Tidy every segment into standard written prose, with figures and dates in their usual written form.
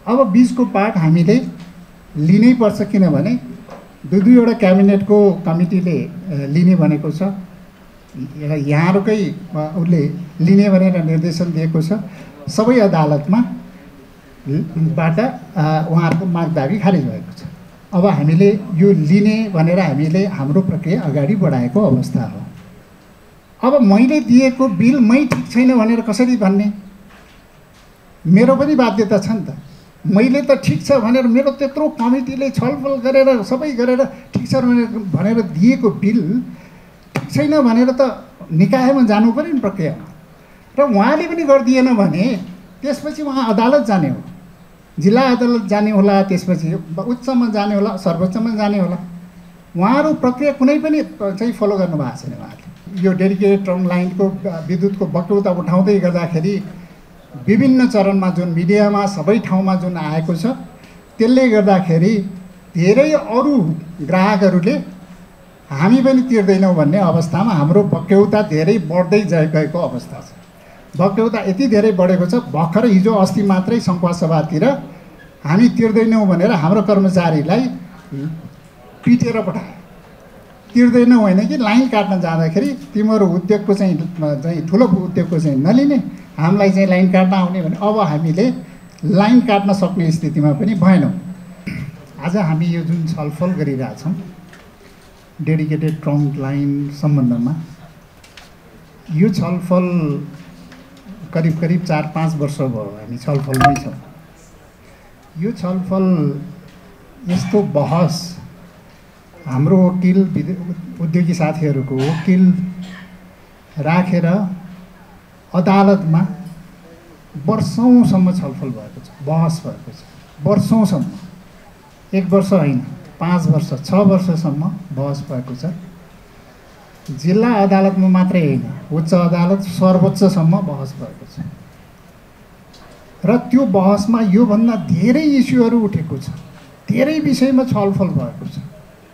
अब बीचको पार्ट हामीले लिनै पर्छ, किनभने दुईवटा क्याबिनेटको कमिटीले लिने भनेको छ, यहाँहरूकै उसले लिने भनेर निर्देशन दिएको छ। सबै अदालतमा बाट उहाँहरूको माग दाबी खारिज भएको छ। अब हामीले यो लिने भनेर हामीले हाम्रो प्रक्रिया अगाडि बढाएको अवस्था हो। अब मैले दिएको बिल मै ठिक छैन भनेर कसरी भन्ने? मेरो पनि बाध्यता छ नि त। मैले त ठिक छ भनेर मेरो त्यत्रो कमिटीले छलफल गरेर सबै गरेर ठिक छ भनेर दिएको बिल ठिक छैन भनेर त निकायमा जानु पर्यो नि प्रक्रियामा। र उहाँले पनि गरिदिएन भने त्यसपछि उहाँ अदालत जाने हो, जिल्ला अदालत जाने होला, त्यसपछि उच्चमा जाने होला, सर्वोच्चमा जाने होला। उहाँहरू प्रक्रिया कुनै पनि चाहिँ फलो गर्नु भएको छैन उहाँहरूले। यो डेडिकेटेड ट्रङ्क लाइनको विद्युतको बक्यौता उठाउँदै गर्दाखेरि विभिन्न चरणमा जुन मिडियामा सबै ठाउँमा जुन आएको छ, त्यसले गर्दाखेरि धेरै अरू ग्राहकहरूले हामी पनि तिर्दैनौँ भन्ने अवस्थामा हाम्रो बक्यौता धेरै बढ्दै गएको अवस्था छ। बक्यौता यति धेरै बढेको छ, भर्खर हिजो अस्ति मात्रै सङ्खुवा सभातिर हामी तिर्दैनौँ भनेर हाम्रो कर्मचारीलाई पिटेर पठायो। तिर्दैनौँ होइन कि लाइन काट्न जाँदाखेरि तिम्रो उद्योगको चाहिँ ठुलो उद्योगको चाहिँ नलिने, हामीलाई चाहिँ लाइन काट्न आउने भने अब हामीले लाइन काट्न सक्ने स्थितिमा पनि भएनौँ। आज हामी यो जुन छलफल गरिरहेछौँ डेडिकेटेड ट्रङ्क लाइन सम्बन्धमा, यो छलफल करिब 4-5 वर्ष भयो हामी छलफलमै छौँ। यो छलफल यस्तो बहस हाम्रो वकिल उद्योगी साथीहरूको वकिल राखेर अदालतमा वर्षौँसम्म छलफल भएको छ, बहस भएको छ, वर्षौँसम्म, 1 वर्ष होइन 5 वर्ष 6 वर्षसम्म बहस भएको छ। जिल्ला अदालतमा मात्रै होइन, उच्च अदालत सर्वोच्चसम्म बहस भएको छ। र त्यो बहसमा योभन्दा धेरै इस्युहरू उठेको छ, धेरै विषयमा छलफल भएको छ।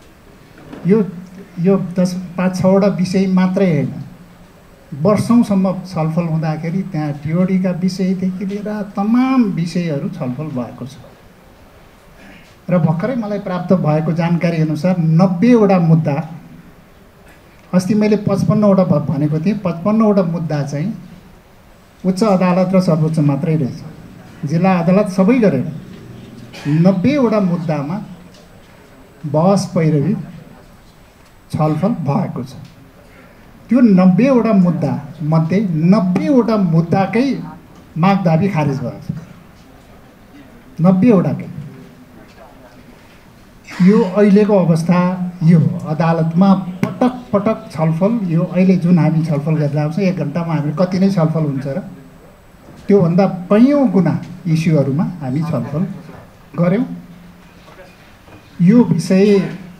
यो 5-6वटा विषय मात्रै होइन, वर्षौँसम्म छलफल हुँदाखेरि त्यहाँ टिओडीका विषयदेखि लिएर तमाम विषयहरू छलफल भएको छ। र भर्खरै मलाई प्राप्त भएको जानकारी अनुसार 90वटा मुद्दा, अस्ति मैले 55वटा भनेको थिएँ, 55वटा मुद्दा चाहिँ उच्च अदालत र सर्वोच्च मात्रै रहेछ। जिल्ला अदालत सबै गरेर 90वटा मुद्दामा बहस पैरवी छलफल भएको छ। त्यो 90वटा मुद्दा मध्ये 90वटा मुद्दाकै माग दाबी खारिज भएको छ, 90वटाकै। यो अहिलेको अवस्था यो हो। अदालतमा पटक छलफल, यो अहिले जुन हामी छलफल गरिरहेको छौँ 1 घन्टामा हामी कति नै छलफल हुन्छ र त्योभन्दा कैयौँ गुणा इस्युहरूमा हामी छलफल गऱ्यौँ। यो विषय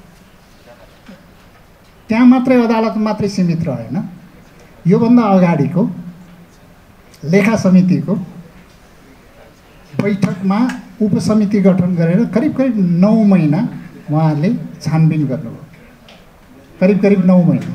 त्यहाँ मात्रै अदालत मात्रै सीमित रहेन, योभन्दा अगाडिको लेखा समितिको बैठकमा उपसमिति गठन गरेर करिब 9 महिना उहाँहरूले छानबिन गर्नुभयो, करिब 9 महिना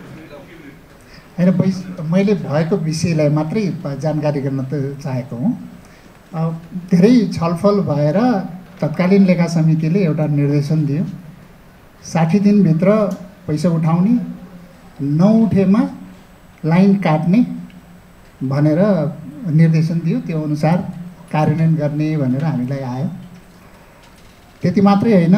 होइन। मैले भएको विषयलाई मात्रै जानकारी गर्न त चाहेको हुँ। धेरै छलफल भएर तत्कालीन लेखा समितिले एउटा निर्देशन दियो, 60 दिनभित्र पैसा उठाउने, नउठेमा लाइन काट्ने भनेर निर्देशन दियो। त्यो अनुसार कार्यान्वयन गर्ने भनेर हामीलाई आयो। त्यति मात्रै होइन,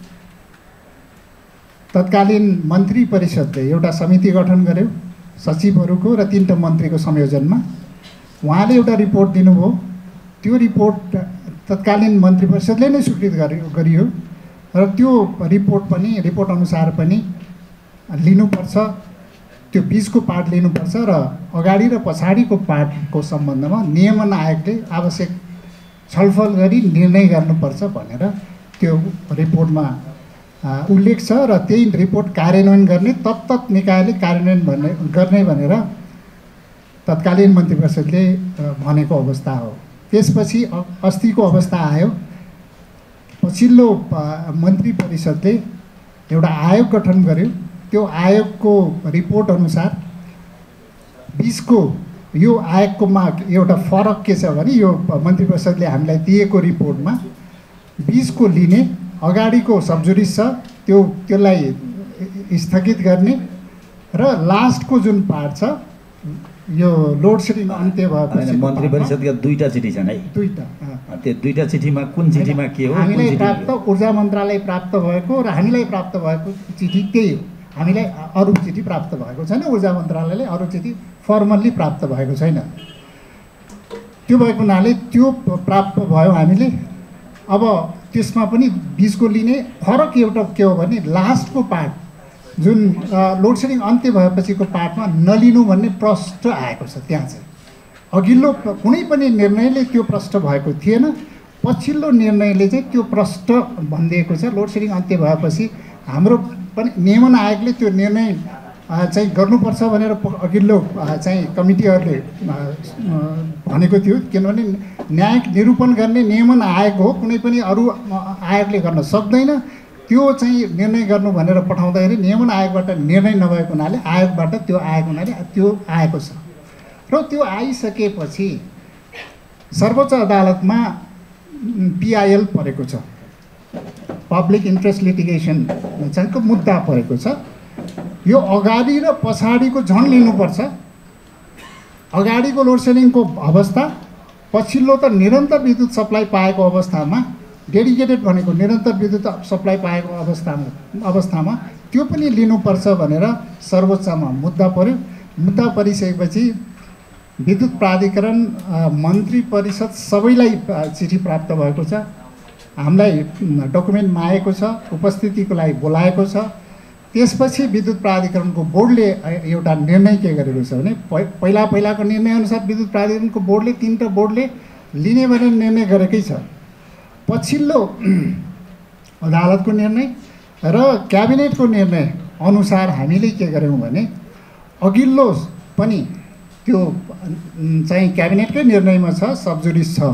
तत्कालीन मन्त्री परिषदले एउटा समिति गठन गर्यो सचिवहरूको र 3टा मन्त्रीको संयोजनमा। उहाँले एउटा रिपोर्ट दिनुभयो, त्यो रिपोर्ट तत्कालीन मन्त्री परिषदले नै स्वीकृत गरियो र त्यो रिपोर्ट अनुसार पनि लिनुपर्छ, त्यो बीचको पार्ट लिनुपर्छ र अगाडि र पछाडिको पार्टको सम्बन्धमा नियमन आयोगले आवश्यक छलफल गरी निर्णय गर्नुपर्छ भनेर त्यो रिपोर्टमा उल्लेख छ। र त्यही रिपोर्ट कार्यान्वयन गर्ने तत्त निकायले कार्यान्वयन गर्ने भनेर तत्कालीन मन्त्री परिषदले भनेको अवस्था हो। त्यसपछि अस्तिको अवस्था आयो, पछिल्लो मन्त्री परिषदले एउटा आयोग गठन गर्यो। त्यो आयोगको रिपोर्ट अनुसार बीचको यो आयोगकोमा एउटा फरक के छ भने यो मन्त्री परिषदले हामीलाई दिएको रिपोर्टमा 20 को लिने अगाडिको सबजुडिस छ त्यसलाई स्थगित गर्ने र लास्टको जुन पार्ट छ यो लोड सेडिङ अन्त्य भएपछि मन्त्री परिषदका दुईटा चिठी छन् है दुईटा त्यो दुईटा चिठीमा कुन चिठीमा के हो हामीलाई प्राप्त ऊर्जा मन्त्रालय प्राप्त भएको र हामीलाई प्राप्त भएको चिठी त्यही हो हामीलाई अरू चिठी प्राप्त भएको छैन ऊर्जा मन्त्रालयले अरू चिठी फर्मल्ली प्राप्त भएको छैन त्यो भएको हुनाले त्यो प्राप्त भयो हामीले अब त्यसमा पनि 20 को लिने फरक एउटा के हो भने लास्टको पार्ट जुन लोड सेडिङ अन्त्य भएपछिको पार्टमा नलिनु भन्ने प्रश्न आएको छ त्यहाँ चाहिँ अघिल्लो कुनै पनि निर्णयले त्यो प्रश्न भएको थिएन पछिल्लो निर्णयले चाहिँ त्यो प्रश्न भनिदिएको छ लोड सेडिङ अन्त्य भएपछि हाम्रो पनि नियमन आयोगले त्यो निर्णय चाहिँ गर्नुपर्छ भनेर अघिल्लो चाहिँ कमिटीहरूले भनेको थियो किनभने न्यायिक निरूपण गर्ने नियमन आयोग हो कुनै पनि अरू आयोगले गर्न सक्दैन त्यो चाहिँ निर्णय गर्नु भनेर पठाउँदाखेरि नियमन आयोगबाट निर्णय नभएको हुनाले आयोगबाट त्यो आएको हुनाले त्यो आएको छ र त्यो आइसकेपछि सर्वोच्च अदालतमा PIL परेको छ पब्लिक इन्ट्रेस्ट लिटिगेसन चाहिँ मुद्दा परेको छ यो अगाडि र पछाडिको झन् लिनुपर्छ अगाडिको लोड सेडिङको अवस्था पछिल्लो त निरन्तर विद्युत सप्लाई पाएको अवस्थामा डेडिकेटेड भनेको निरन्तर विद्युत सप्लाई पाएको अवस्थामा त्यो पनि लिनुपर्छ भनेर सर्वोच्चमा मुद्दा पर्यो मुद्दा परिसकेपछि विद्युत प्राधिकरण मन्त्री परिषद सबैलाई चिठी प्राप्त भएको छ हामीलाई डकुमेन्ट मागेको छ उपस्थितिको लागि बोलाएको छ त्यसपछि विद्युत प्राधिकरणको बोर्डले एउटा निर्णय के गरेको छ भने पहिलाको निर्णयअनुसार विद्युत प्राधिकरणको बोर्डले 3टा बोर्डले लिने भनेर निर्णय गरेकै छ पछिल्लो अदालतको निर्णय र क्याबिनेटको निर्णय अनुसार हामीले के गर्यौँ भने अघिल्लो पनि त्यो चाहिँ क्याबिनेटकै निर्णयमा छ सबजुडिस छ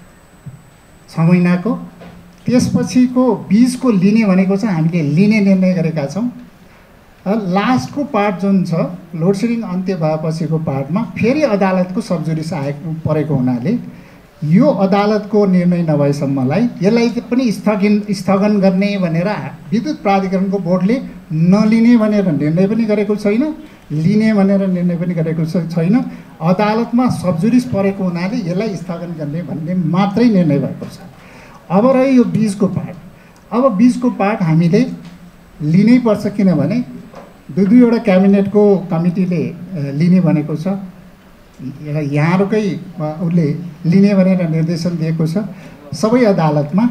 6 महिनाको त्यसपछिको 20 को लिने भनेको छ हामीले लिने निर्णय गरेका छौँ लास्टको पार्ट जुन छ लोड सेडिङ अन्त्य भएपछिको पार्टमा फेरि अदालतको सबजुडिस आएको परेको हुनाले यो अदालतको निर्णय नभएसम्मलाई यसलाई पनि स्थगन गर्ने भनेर विद्युत प्राधिकरणको बोर्डले नलिने भनेर निर्णय पनि गरेको छैन लिने भनेर निर्णय पनि गरेको छैन अदालतमा सबजुडिस परेको हुनाले यसलाई स्थगन गर्ने भन्ने मात्रै निर्णय भएको छ अब रह्यो यो 20 को पार्ट अब 20 को पार्ट हामीले लिनै पर्छ किनभने दुईवटा क्याबिनेटको कमिटीले लिने भनेको छ यहाँहरूकै उसले लिने भनेर निर्देशन दिएको छ सबै अदालतमा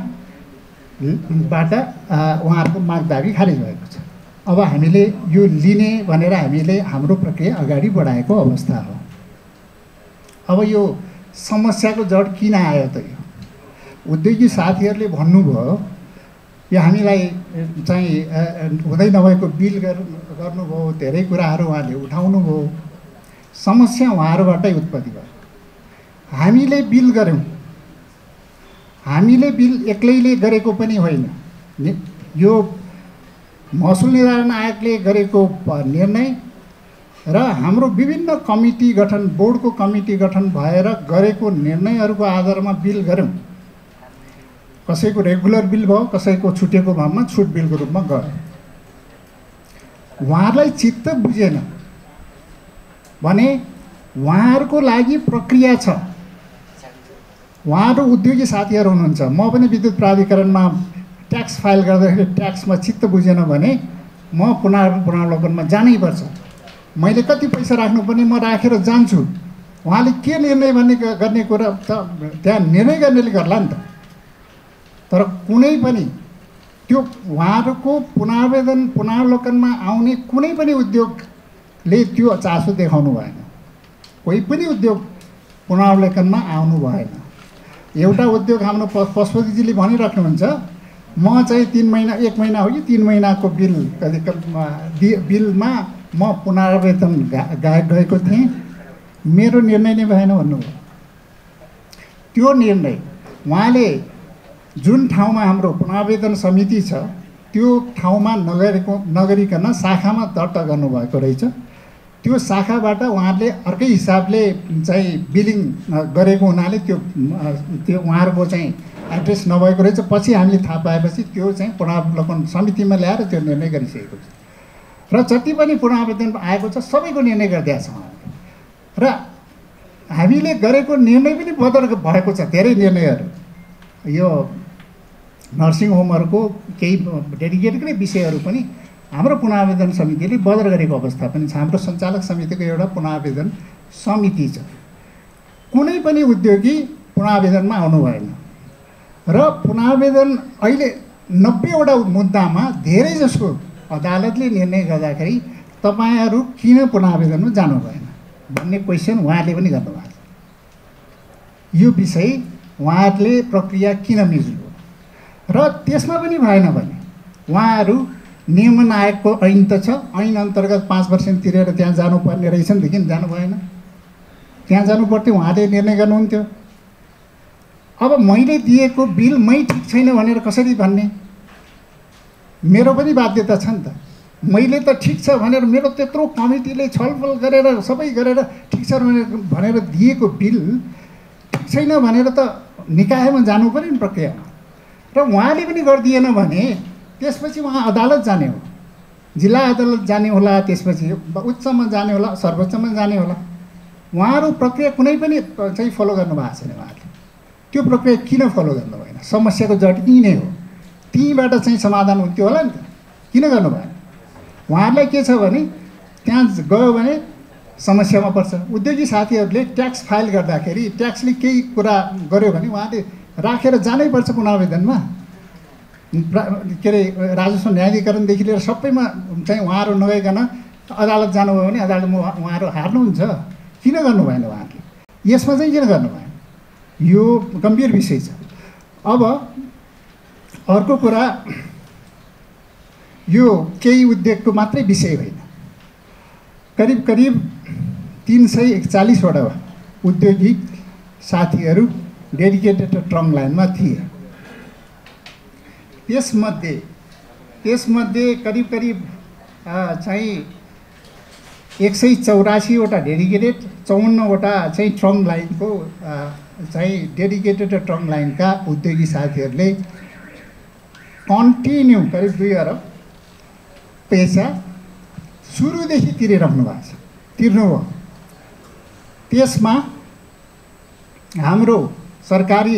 बाट उहाँहरूको माग दाबी खारिज भएको छ अब हामीले यो लिने भनेर हामीले हाम्रो प्रक्रिया अगाडि बढाएको अवस्था हो अब यो समस्याको जड किन आयो त यो उद्योगी साथीहरूले भन्नुभयो यो हामीलाई चाहिँ हुँदै नभएको बिल गर्नुभयो धेरै कुराहरू उहाँले उठाउनुभयो समस्या उहाँहरूबाटै उत्पत्ति भयो हामीले बिल गऱ्यौँ हामीले बिल एक्लैले गरेको पनि होइन यो महसुल निर्धारण आयोगले गरेको निर्णय र हाम्रो विभिन्न कमिटी गठन बोर्डको कमिटी गठन भएर गरेको निर्णयहरूको आधारमा बिल गऱ्यौँ कसैको रेगुलर बिल भयो कसैको छुटेको भावमा छुट बिलको रूपमा गयो उहाँहरूलाई चित्त बुझेन भने उहाँहरूको लागि प्रक्रिया छ उहाँहरू उद्योगी साथीहरू हुनुहुन्छ म पनि विद्युत प्राधिकरणमा ट्याक्स फाइल गर्दाखेरि ट्याक्समा चित्त बुझेन भने म पुनरावलोकनमा जानै पर्छ मैले कति पैसा राख्नुपर्ने म राखेर जान्छु उहाँले के निर्णय गर्ने कुरा त त्यहाँ निर्णय गर्नेले गर्ला नि त तर कुनै पनि त्यो उहाँहरूको पुनरावलोकनमा आउने कुनै पनि उद्योगले त्यो चासो देखाउनु भएन कोही पनि उद्योग पुनरावलोकनमा आउनु भएन एउटा उद्योग हाम्रो पशुपतिजीले भनिराख्नुहुन्छ म चाहिँ 1 महिना हो कि 3 महिनाको बिल बिलमा म पुनरावेदन गएको थिएँ मेरो निर्णय नै भएन भन्नुभयो त्यो निर्णय उहाँले जुन ठाउँमा हाम्रो पुनरावेदन समिति छ त्यो ठाउँमा नगरिकन शाखामा दर्ता गर्नुभएको रहेछ त्यो शाखाबाट उहाँहरूले अर्कै हिसाबले चाहिँ बिलिङ गरेको हुनाले त्यो उहाँहरूको चाहिँ एड्रेस नभएको रहेछ। पछि हामीले थाहा पाएपछि त्यो चाहिँ पुनरावलोकन समितिमा ल्याएर त्यो निर्णय गरिसकेको छ र जति पनि पुनरावेदन आएको छ सबैको निर्णय गरिदिएको छ उहाँले। र हामीले गरेको निर्णय पनि बदल भएको छ। धेरै निर्णयहरू यो नर्सिङ होमहरूको केही डेडिकेटेड विषयहरू पनि हाम्रो पुनरावेदन समितिले बदल गरेको अवस्था पनि छ। हाम्रो सञ्चालक समितिको एउटा पुनरावेदन समिति छ। कुनै पनि उद्योगी पुनरावेदनमा आउनु भएन र पुनरावेदन अहिले 90वटा मुद्दामा धेरै जसो अदालतले निर्णय गर्दाखेरि तपाईँहरू किन पुनरावेदनमा जानु भएन भन्ने क्वेसन उहाँले पनि गर्नुभएको छ। यो विषय उहाँहरूले प्रक्रिया किन मिच्नु र त्यसमा पनि भएन भने उहाँहरू नियमन आयोगको ऐन त छ, ऐन अन्तर्गत 5% तिरेर त्यहाँ जानुपर्ने रहेछ नि त, किन जानु भएन? त्यहाँ जानुपर्थ्यो, उहाँले निर्णय गर्नुहुन्थ्यो। अब मैले दिएको बिल मै ठिक छैन भनेर कसरी भन्ने? मेरो पनि बाध्यता छ नि त। मैले त ठिक छ भनेर मेरो त्यत्रो कमिटीले छलफल गरेर सबै गरेर ठिक छ भनेर दिएको बिल ठिक छैन भनेर त निकायमा जानु पर्यो नि प्रक्रियामा। र उहाँले पनि गरिदिएन भने त्यसपछि उहाँ अदालत जाने हो, जिल्ला अदालत जाने होला, त्यसपछि उच्चमा जाने होला, सर्वोच्चमा जाने होला। उहाँहरू प्रक्रिया कुनै पनि चाहिँ फलो गर्नुभएको छैन। उहाँहरूले त्यो प्रक्रिया किन फलो गर्नु भएन? समस्याको जड यही नै हो। त्यहीँबाट चाहिँ समाधान हुन्थ्यो होला नि त, किन गर्नु भएन? उहाँहरूलाई के छ भने त्यहाँ गयो भने समस्यामा पर्छ। उद्योगी साथीहरूले ट्याक्स फाइल गर्दाखेरि ट्याक्सले केही कुरा गर्यो भने उहाँले राखेर जानै पर्छ पुनरावेदनमा। के अरे राजस्व न्यायाधिकरणदेखि लिएर सबैमा चाहिँ उहाँहरू नगइकन अदालत जानुभयो भने अदालतमा उहाँहरू हार्नुहुन्छ। किन गर्नु भएन उहाँहरूले? यसमा चाहिँ किन गर्नु भएन? यो गम्भीर विषय छ। अब अर्को कुरा, यो केही उद्योगको मात्रै विषय होइन। करिब 341वटा उद्योगिक साथीहरू डेडिकेटेड ट्रङ्क लाइनमा थिए। त्यसमध्ये करिब चाहिँ 184वटा डेडिकेटेड, 54वटा चाहिँ ट्रङ्क लाइनको चाहिँ डेडिकेटेड ट्रङ्क लाइनका उद्योगी साथीहरूले कन्टिन्यू करिब 2 अरब पैसा सुरुदेखि तिरिराख्नु भएको छ, तिर्नुभयो। त्यसमा हाम्रो सरकारी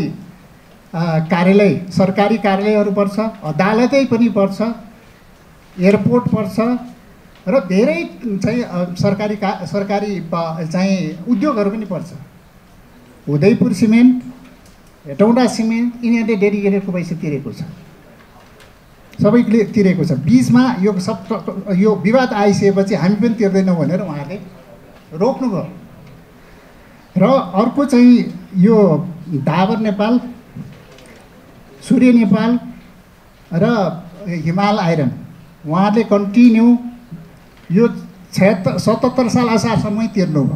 कार्यालयहरू पर्छ, अदालतै पनि पर्छ, एयरपोर्ट पर्छ र धेरै चाहिँ सरकारी चाहिँ उद्योगहरू पनि पर्छ। उदयपुर सिमेन्ट, हेटौँडा सिमेन्ट, यिनीहरूले डेडिकेटेडको पैसा तिरेको छ, सबैले तिरेको छ। बिचमा यो विवाद आइसकेपछि हामी पनि तिर्दैनौँ भनेर उहाँहरूले रोक्नुभयो। र अर्को चाहिँ यो डाबर नेपाल, सूर्य नेपाल र हिमाल आइरन, उहाँहरूले कन्टिन्यू यो 77 साल असारसम्मै तिर्नुभयो।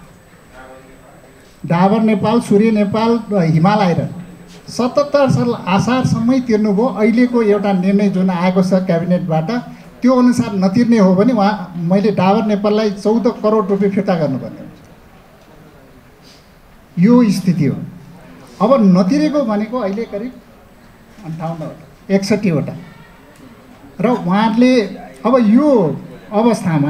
डाबर नेपाल, सूर्य नेपाल र हिमाल आइरन 77 साल असारसम्मै तिर्नुभयो। अहिलेको एउटा निर्णय जुन आएको छ क्याबिनेटबाट, त्यो अनुसार नतिर्ने हो भने मैले डाबर नेपाललाई 14 करोड रुपियाँ फिर्ता गर्नुपर्ने हुन्छ। यो स्थिति हो। अब नतिरेको भनेको अहिले करिब 61वटा र उहाँहरूले अब यो अवस्थामा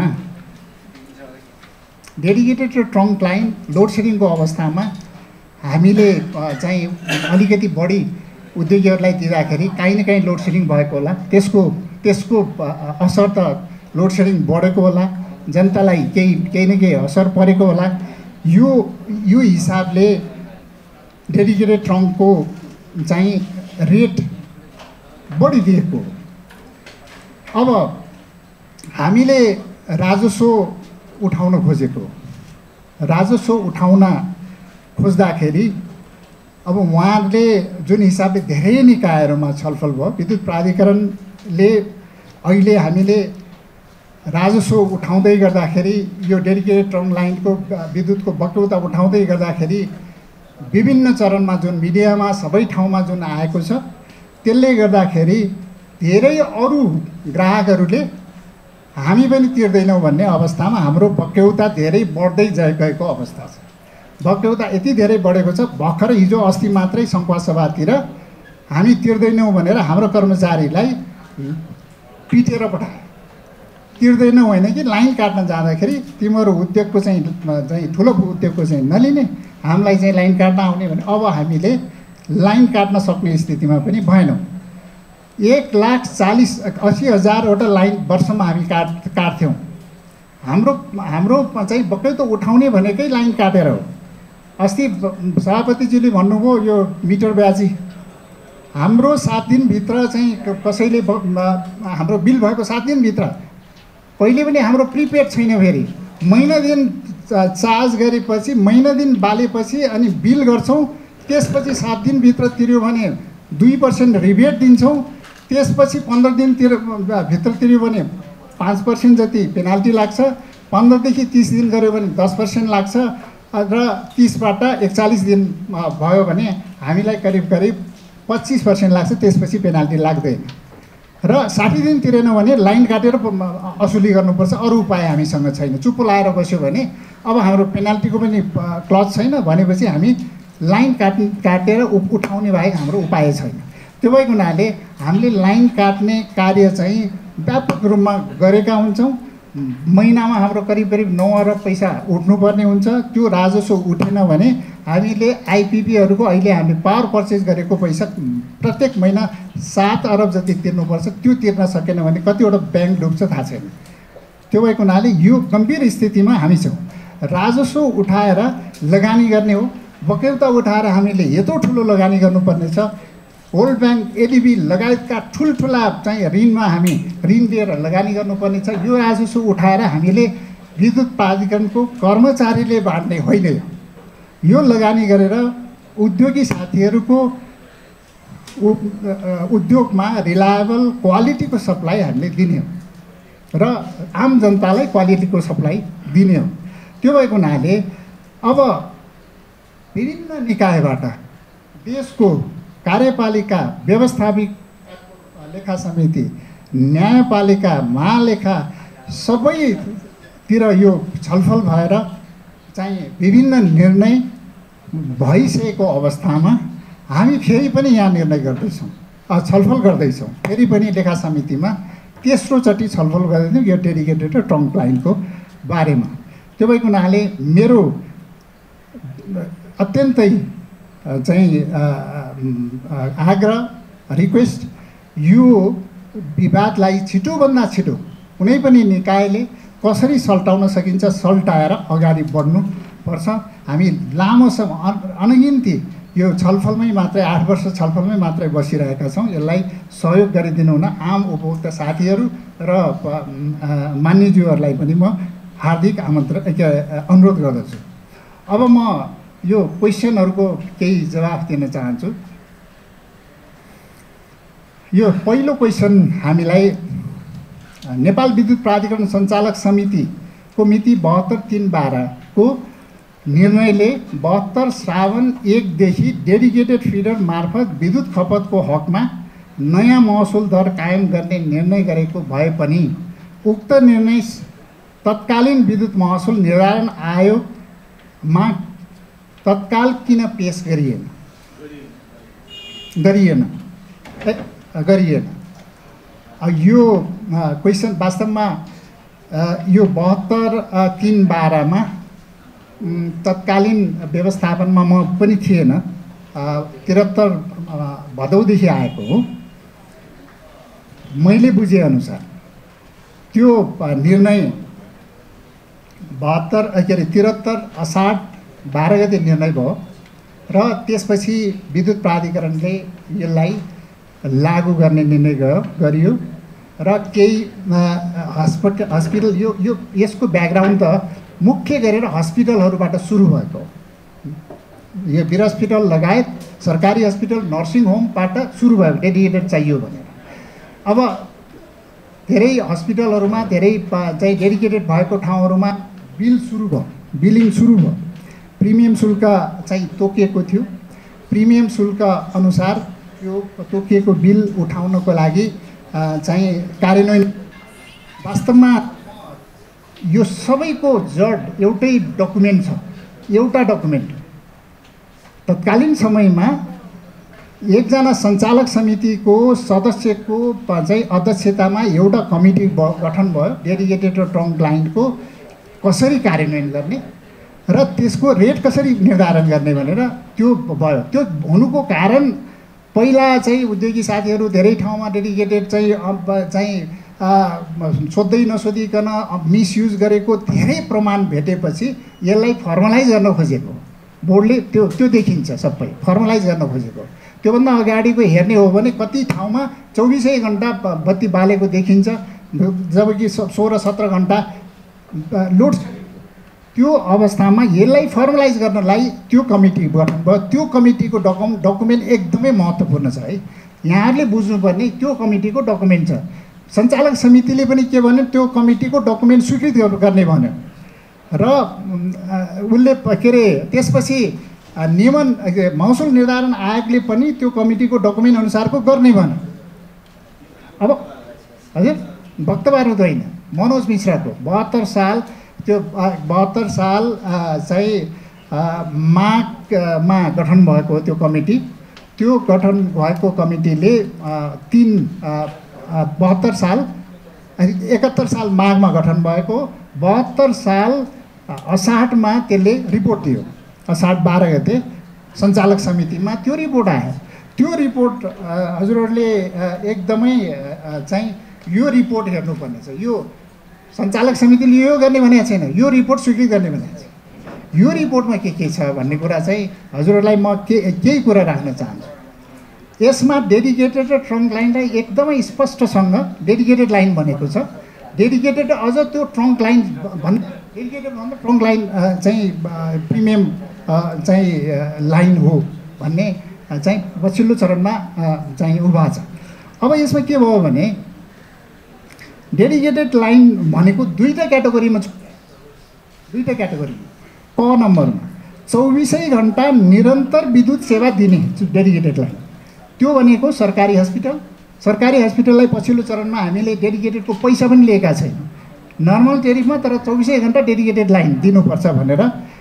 डेडिकेटेड ट्रङ्क लाइन लोड सेडिङको अवस्थामा हामीले चाहिँ अलिकति बढी उद्योगीहरूलाई दिँदाखेरि काहीँ न काहीँ लोड सेडिङ भएको होला। त्यसको असर त लोड सेडिङ बढेको होला, जनतालाई केही न केही असर परेको होला। यो हिसाबले डेडिकेटेड ट्रङ्कको चाहिँ रेट बढिदिएको। अब हामीले राजस्व उठाउन खोजेको, राजस्व उठाउन खोज्दाखेरि अब उहाँहरूले जुन हिसाबले धेरै निकायहरूमा छलफल भयो, विद्युत प्राधिकरणले अहिले हामीले राजस्व उठाउँदै गर्दाखेरि यो डेडिकेटेड ट्रङ्क लाइनको विद्युतको बक्यौता उठाउँदै गर्दाखेरि विभिन्न चरणमा जुन मिडियामा सबै ठाउँमा जुन आएको छ, त्यसले गर्दाखेरि धेरै अरू ग्राहकहरूले हामी पनि तिर्दैनौँ भन्ने अवस्थामा हाम्रो बक्यौता धेरै बढ्दै गएको अवस्था छ। बक्यौता यति धेरै बढेको छ, भर्खर हिजो अस्ति मात्रै सङ्खुवा सभातिर हामी तिर्दैनौँ भनेर हाम्रो कर्मचारीलाई पिटेर पठायो। तिर्दैनौँ होइन कि लाइन काट्न जाँदाखेरि तिम्रो उद्योगको चाहिँ ठुलो उद्योगको चाहिँ नलिने, हामीलाई चाहिँ लाइन काट्न आउने भने अब हामीले लाइन काट्न सक्ने स्थितिमा पनि भएनौँ। 1,80,000वटा लाइन वर्षमा हामी काट्थ्यौँ। हाम्रो चाहिँ बक्यौता उठाउने भनेकै लाइन काटेर हो। अस्ति सभापतिजीले भन्नुभयो यो मिटर ब्याजी, हाम्रो 7 दिनभित्र चाहिँ कसैले हाम्रो बिल भएको 7 दिनभित्र, पहिले पनि हाम्रो प्रिपेड छैन, फेरि महिना दिन चार्ज गरेपछि महिना दिन बालेपछि अनि बिल गर्छौँ, त्यसपछि 7 दिनभित्र तिर्यो भने 2% रिबेट दिन्छौँ, त्यसपछि 15 दिन भित्र तिर्यो भने 5% जति पेनाल्टी लाग्छ, 15 देखि 30 दिन गऱ्यो भने 10% लाग्छ, र 30बाट 41 दिन भयो भने हामीलाई करिब 25% लाग्छ, त्यसपछि पेनाल्टी लाग्दैन। र 60 दिन तिरेन भने लाइन काटेर असुली गर्नुपर्छ, अरू उपाय हामीसँग छैन। चुप्पो लाएर बस्यो भने अब हाम्रो पेनाल्टीको पनि क्लज छैन भनेपछि हामी लाइन काटेर उठाउने बाहेक हाम्रो उपाय छैन। त्यो भएको हुनाले हामीले लाइन काट्ने कार्य चाहिँ व्यापक रूपमा गरेका हुन्छौँ। महिनामा हाम्रो करिब 9 अरब पैसा उठ्नुपर्ने हुन्छ। त्यो राजस्व उठेन भने हामीले आइपिपीहरूको अहिले हामीले पावर पर्चेज गरेको पैसा प्रत्येक महिना 7 अरब जति तिर्नुपर्छ। त्यो तिर्न सकेन भने कतिवटा ब्याङ्क डुब्छ थाहा छैन। त्यो भएको हुनाले यो गम्भीर स्थितिमा हामी छौँ। राजस्व उठाएर लगानी गर्ने हो, बक्यौता उठाएर हामीले यत्रो ठुलो लगानी गर्नुपर्ने छ। वर्ल्ड ब्याङ्क, एडिबी लगायतका ठुल्ठुला चाहिँ ऋणमा हामी ऋण लिएर लगानी गर्नुपर्ने छ। यो राजस्व उठाएर हामीले विद्युत प्राधिकरणको कर्मचारीले बाँड्ने होइन, यो लगानी गरेर उद्योगी साथीहरूको उद्योगमा रिलायबल क्वालिटीको सप्लाई हामीले दिने हो र आम जनतालाई क्वालिटीको सप्लाई दिने हो। त्यो भएको हुनाले अब विभिन्न निकायबाट देशको कार्यपालिका, व्यवस्थापिक लेखा समिति, न्यायपालिका, महालेखा सबैतिर यो छलफल भएर चाहिँ विभिन्न निर्णय भइसकेको अवस्थामा हामी फेरि पनि यहाँ निर्णय गर्दैछौँ, छलफल गर्दैछौँ। फेरि पनि लेखा समितिमा तेस्रोचोटि छलफल गर्दैछौँ यो डेडिकेटेड र ट्रङ्क लाइनको बारेमा। त्यो भएको हुनाले मेरो अत्यन्तै चाहिँ आग्रह, रिक्वेस्ट, यो विवादलाई छिटोभन्दा छिटो कुनै पनि निकायले कसरी सल्टाउन सकिन्छ सल्टाएर अगाडि बढ्नुपर्छ। हामी लामो समय अनगिन्ती यो छलफलमै मात्रै 8 वर्ष छलफलमै मात्रै बसिरहेका छौँ। यसलाई सहयोग गरिदिनु हुन आम उपभोक्ता साथीहरू र मान्यज्यूहरूलाई पनि म हार्दिक अनुरोध गर्दछु। अब म यो क्वेसनहरूको केही जवाफ दिन चाहन्छु। यो पहिलो क्वेसन हामीलाई नेपाल विद्युत प्राधिकरण सञ्चालक समितिको मिति 72/3/12 को निर्णयले 72 श्रावण 1 देखि डेडिकेटेड फिडर मार्फत विद्युत खपतको हकमा नयाँ महसुल दर कायम गर्ने निर्णय गरेको भए पनि उक्त निर्णय तत्कालीन विद्युत महसुल निर्धारण आयोगमा तत्काल किन पेश गरिएन? यो क्वेसन वास्तवमा यो 72/3/12 तत्कालीन व्यवस्थापनमा म पनि थिएन, 73 भदौदेखि आएको हो। मैले बुझेअनुसार त्यो निर्णय 73 असाढ 12 गते निर्णय भयो र त्यसपछि विद्युत प्राधिकरणले यसलाई लागू गर्ने निर्णय गरियो र केही हस्पिटल यो यसको ब्याकग्राउन्ड त मुख्य गरेर हस्पिटलहरूबाट सुरु भएको। यो वीर हस्पिटल लगायत सरकारी हस्पिटल, नर्सिङ होमबाट सुरु भयो, डेडिकेटेड चाहियो भनेर। अब धेरै हस्पिटलहरूमा, धेरै चाहिँ डेडिकेटेड भएको ठाउँहरूमा बिलिङ सुरु भयो। प्रिमियम शुल्क चाहिँ तोकिएको थियो। प्रिमियम शुल्क अनुसार यो तोकिएको बिल उठाउनको लागि चाहिँ कार्यान्वयन वास्तवमा यो सबैको जड एउटै डकुमेन्ट छ, एउटा डकुमेन्ट। तत्कालीन समयमा एकजना सञ्चालक समितिको सदस्यको चाहिँ अध्यक्षतामा एउटा कमिटी गठन भयो डेडिकेटेड र ट्रङ्क लाइनको कसरी कार्यान्वयन गर्ने र त्यसको रेट कसरी निर्धारण गर्ने भनेर त्यो भयो। त्यो हुनुको कारण पहिला चाहिँ उद्योगी साथीहरू धेरै ठाउँमा डेडिकेटेड चाहिँ सोध्दै नसोधिकन मिसयुज गरेको धेरै प्रमाण भेटेपछि यसलाई फर्मलाइज गर्न खोजेको बोर्डले त्यो देखिन्छ, सबै फर्मलाइज गर्न खोजेको। त्योभन्दा अगाडिको हेर्ने हो भने कति ठाउँमा 24 घन्टा बत्ती बालेको देखिन्छ, जबकि 16-17 घन्टा लोड। त्यो अवस्थामा यसलाई फर्मलाइज गर्नलाई त्यो कमिटी गठन भयो। त्यो कमिटीको डकुमेन्ट एकदमै महत्त्वपूर्ण छ है, यहाँहरूले बुझ्नुपर्ने त्यो कमिटीको डकुमेन्ट छ। सञ्चालक समितिले पनि के भन्यो, त्यो कमिटीको डकुमेन्ट स्वीकृत गर्ने भन्यो र उसले के अरे त्यसपछि नियमन महसुल निर्धारण आयोगले पनि त्यो कमिटीको डकुमेन्ट अनुसारको गर्ने भन्यो। अब हजुर वक्तव्य होइन, मनोज मिश्रको 72 साल त्यो 72 साल चाहिँ माघमा गठन भएको त्यो कमिटी, त्यो गठन भएको कमिटीले 72 साल 71 साल माघमा गठन भएको, 72 साल असाढमा त्यसले रिपोर्ट दियो। असाढ 12 गते सञ्चालक समितिमा त्यो रिपोर्ट आयो। त्यो रिपोर्ट हजुरहरूले एकदमै चाहिँ यो रिपोर्ट हेर्नुपर्ने छ। यो सञ्चालक समितिले यो गर्ने भनेको छैन, यो रिपोर्ट स्वीकृत गर्ने भनेको छ। यो रिपोर्टमा के छ भन्ने कुरा चाहिँ हजुरहरूलाई म केही कुरा राख्न चाहन्छु। यसमा डेडिकेटेड र ट्रङ्क लाइनलाई एकदमै स्पष्टसँग डेडिकेटेड लाइन भनेको छ। डेडिकेटेड अझ त्यो ट्रङ्क लाइन डेडिकेटेड भन्दा ट्रङ्क लाइन चाहिँ प्रिमियम चाहिँ लाइन हो भन्ने चाहिँ पछिल्लो चरणमा चाहिँ उभा छ। अब यसमा के भयो भने डेडिकेटेड लाइन भनेको दुईवटा क्याटेगोरीमा छ। दुईवटा क्याटेगोरी क नम्बरमा 24 घन्टा निरन्तर विद्युत सेवा दिने डेडिकेटेड लाइन, त्यो भनेको सरकारी हस्पिटल। सरकारी हस्पिटललाई पछिल्लो चरणमा हामीले डेडिकेटेडको पैसा पनि लिएका छैन, नर्मल टेरिफमा, तर 24 घन्टा डेडिकेटेड लाइन दिनुपर्छ भनेर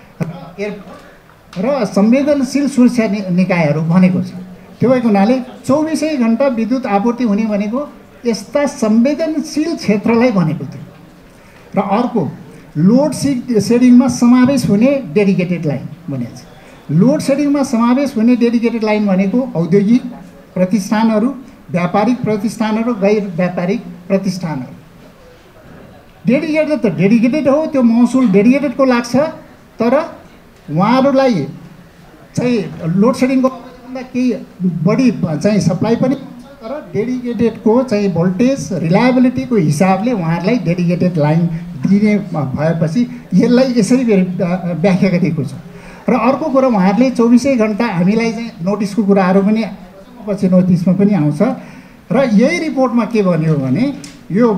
र संवेदनशील सुरक्षा निकायहरू भनेको छ। त्यो भएको हुनाले 24 घन्टा विद्युत आपूर्ति हुने भनेको यस्ता संवेदनशील क्षेत्रलाई भनेको थियो। र अर्को लोड सेडिङमा समावेश हुने डेडिकेटेड लाइन भनेको छ। लोड सेडिङमा समावेश हुने डेडिकेटेड लाइन भनेको औद्योगिक प्रतिष्ठानहरू, व्यापारिक प्रतिष्ठानहरू, गैर व्यापारिक प्रतिष्ठानहरू। डेडिकेटेड त डेडिकेटेड हो, त्यो महसुल डेडिकेटेडको लाग्छ, तर उहाँहरूलाई चाहिँ लोड सेडिङको भन्दा केही बढी चाहिँ सप्लाई पनि, तर डेडिकेटेडको चाहिँ भोल्टेज रिलायबिलिटीको हिसाबले उहाँहरूलाई डेडिकेटेड लाइन दिने भएपछि यसलाई यसरी व्याख्या गरिएको छ। र अर्को कुरा उहाँहरूले 24 घन्टा हामीलाई चाहिँ नोटिसको कुराहरू पनि पछि नोटिसमा पनि आउँछ। र यही रिपोर्टमा के भन्यो भने यो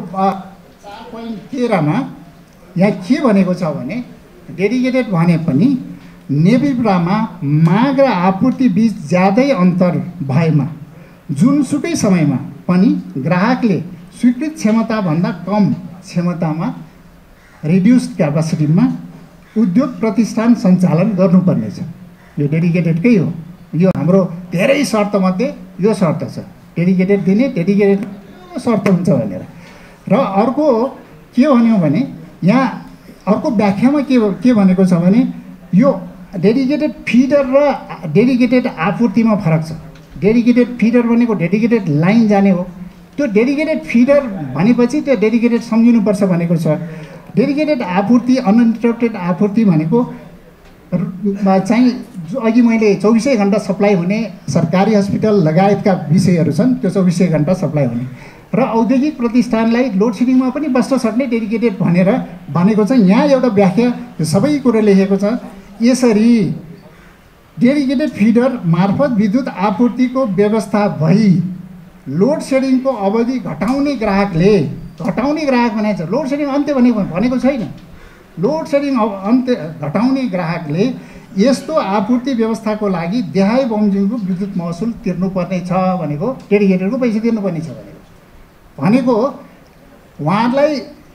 4.13मा यहाँ के भनेको छ भने डेडिकेटेड भने पनि नेभिब्रामा माग र आपूर्ति बीच ज्यादै अन्तर भएमा जुनसुकै समयमा पनि ग्राहकले स्वीकृत क्षमताभन्दा कम क्षमतामा रिड्युस्ड क्यापासिटीमा उद्योग प्रतिष्ठान सञ्चालन गर्नुपर्नेछ। यो डेडिकेटेडकै हो। यो हाम्रो धेरै शर्तमध्ये यो शर्त छ, डेडिकेटेड दिने, डेडिकेटेड शर्त हुन्छ भनेर। र अर्को के भन्यो भने यहाँ अर्को व्याख्यामा के भनेको छ भने यो डेडिकेटेड फिडर र डेडिकेटेड आपूर्तिमा फरक छ। डेडिकेटेड फिडर भनेको डेडिकेटेड लाइन जाने हो। त्यो डेडिकेटेड फिडर भनेपछि त्यो डेडिकेटेड सम्झिनुपर्छ भनेको छ। डेडिकेटेड आपूर्ति अनइन्टरप्टेड आपूर्ति भनेको चाहिँ अघि मैले 24 घन्टा सप्लाई हुने सरकारी हस्पिटल लगायतका विषयहरू छन्, त्यो 24 घन्टा सप्लाई हुने। र औद्योगिक प्रतिष्ठानलाई लोड सेडिङमा पनि बस्न सक्ने डेडिकेटेड भनेर भनेको छ। यहाँ एउटा व्याख्या सबै कुरो लेखेको छ। यसरी डेडिकेटेड फिडर मार्फत विद्युत आपूर्तिको व्यवस्था भई लोड सेडिङको अवधि घटाउने ग्राहकले, घटाउने ग्राहक भनेको छ, लोड सेडिङ अन्त्य भनेको छैन। लोड सेडिङ अन्त्य घटाउने ग्राहकले यस्तो आपूर्ति व्यवस्थाको लागि देहाय बमोजिमको विद्युत महसुल तिर्नुपर्ने छ भनेको, डेडिकेटेडको पैसा तिर्नुपर्ने छ भनेको उहाँहरूलाई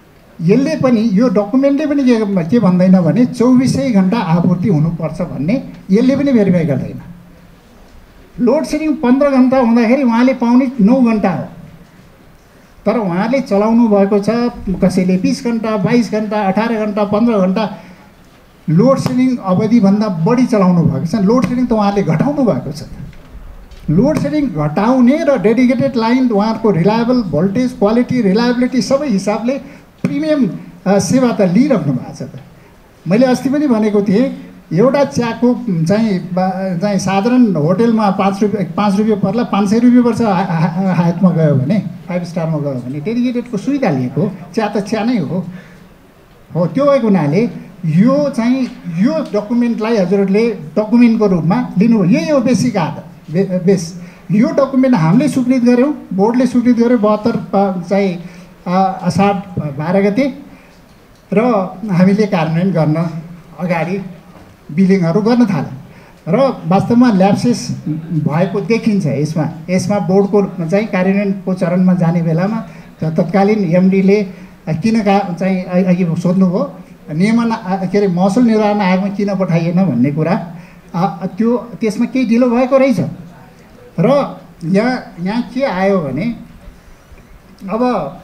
यसले पनि यो डकुमेन्टले पनि के भन्दैन भने 24 घण्टा आपूर्ति हुनुपर्छ भन्ने यसले पनि भेरिफाई गर्दैन। लोड सेडिङ 15 घण्टा हुँदाखेरि उहाँले पाउने 9 घण्टा हो, तर उहाँले चलाउनु भएको छ कसैले 20 घण्टा 22 घण्टा 18 घण्टा 15 घण्टा लोड सेडिङ अवधिभन्दा बढी चलाउनु भएको छ। लोड सेडिङ त उहाँले घटाउनु भएको छ। लोड सेडिङ घटाउने र डेडिकेटेड लाइन उहाँको रिलायबल भोल्टेज क्वालिटी रिलायबिलिटी सबै हिसाबले प्रिमियम सेवा त लिइराख्नु भएको छ। त मैले अस्ति पनि भनेको थिएँ एउटा चियाको चाहिँ साधारण होटलमा 5 रुपियाँ पर्ला 500 रुपियाँ पर्छ हातमा गयो भने 5 स्टारमा गयो भने डेडिकेटेडको सुविधा लिएको चिया त चिया नै हो। त्यो भएको हुनाले यो चाहिँ यो डकुमेन्टलाई हजुरहरूले डकुमेन्टको रूपमा लिनु, यही हो बेसिक आधार बेस। यो डकुमेन्ट हामीले स्वीकृत गऱ्यौँ, बोर्डले स्वीकृत गर्यो 72 चाहिँ असार 12 गते र हामीले कार्यान्वयन गर्न अगाडि बिलिङहरू गर्न थाल्यौँ र वास्तवमा ल्याप्सेस भएको देखिन्छ। यसमा बोर्डको चाहिँ कार्यान्वयनको चरणमा जाने बेलामा तत्कालीन एमडीले किन चाहिँ अघि सोध्नुभयो नियमन के अरे महसुल निर्धारण आयोगमा किन पठाइएन भन्ने कुरा, त्यसमा केही ढिलो भएको रहेछ। र यहाँ के आयो भने अब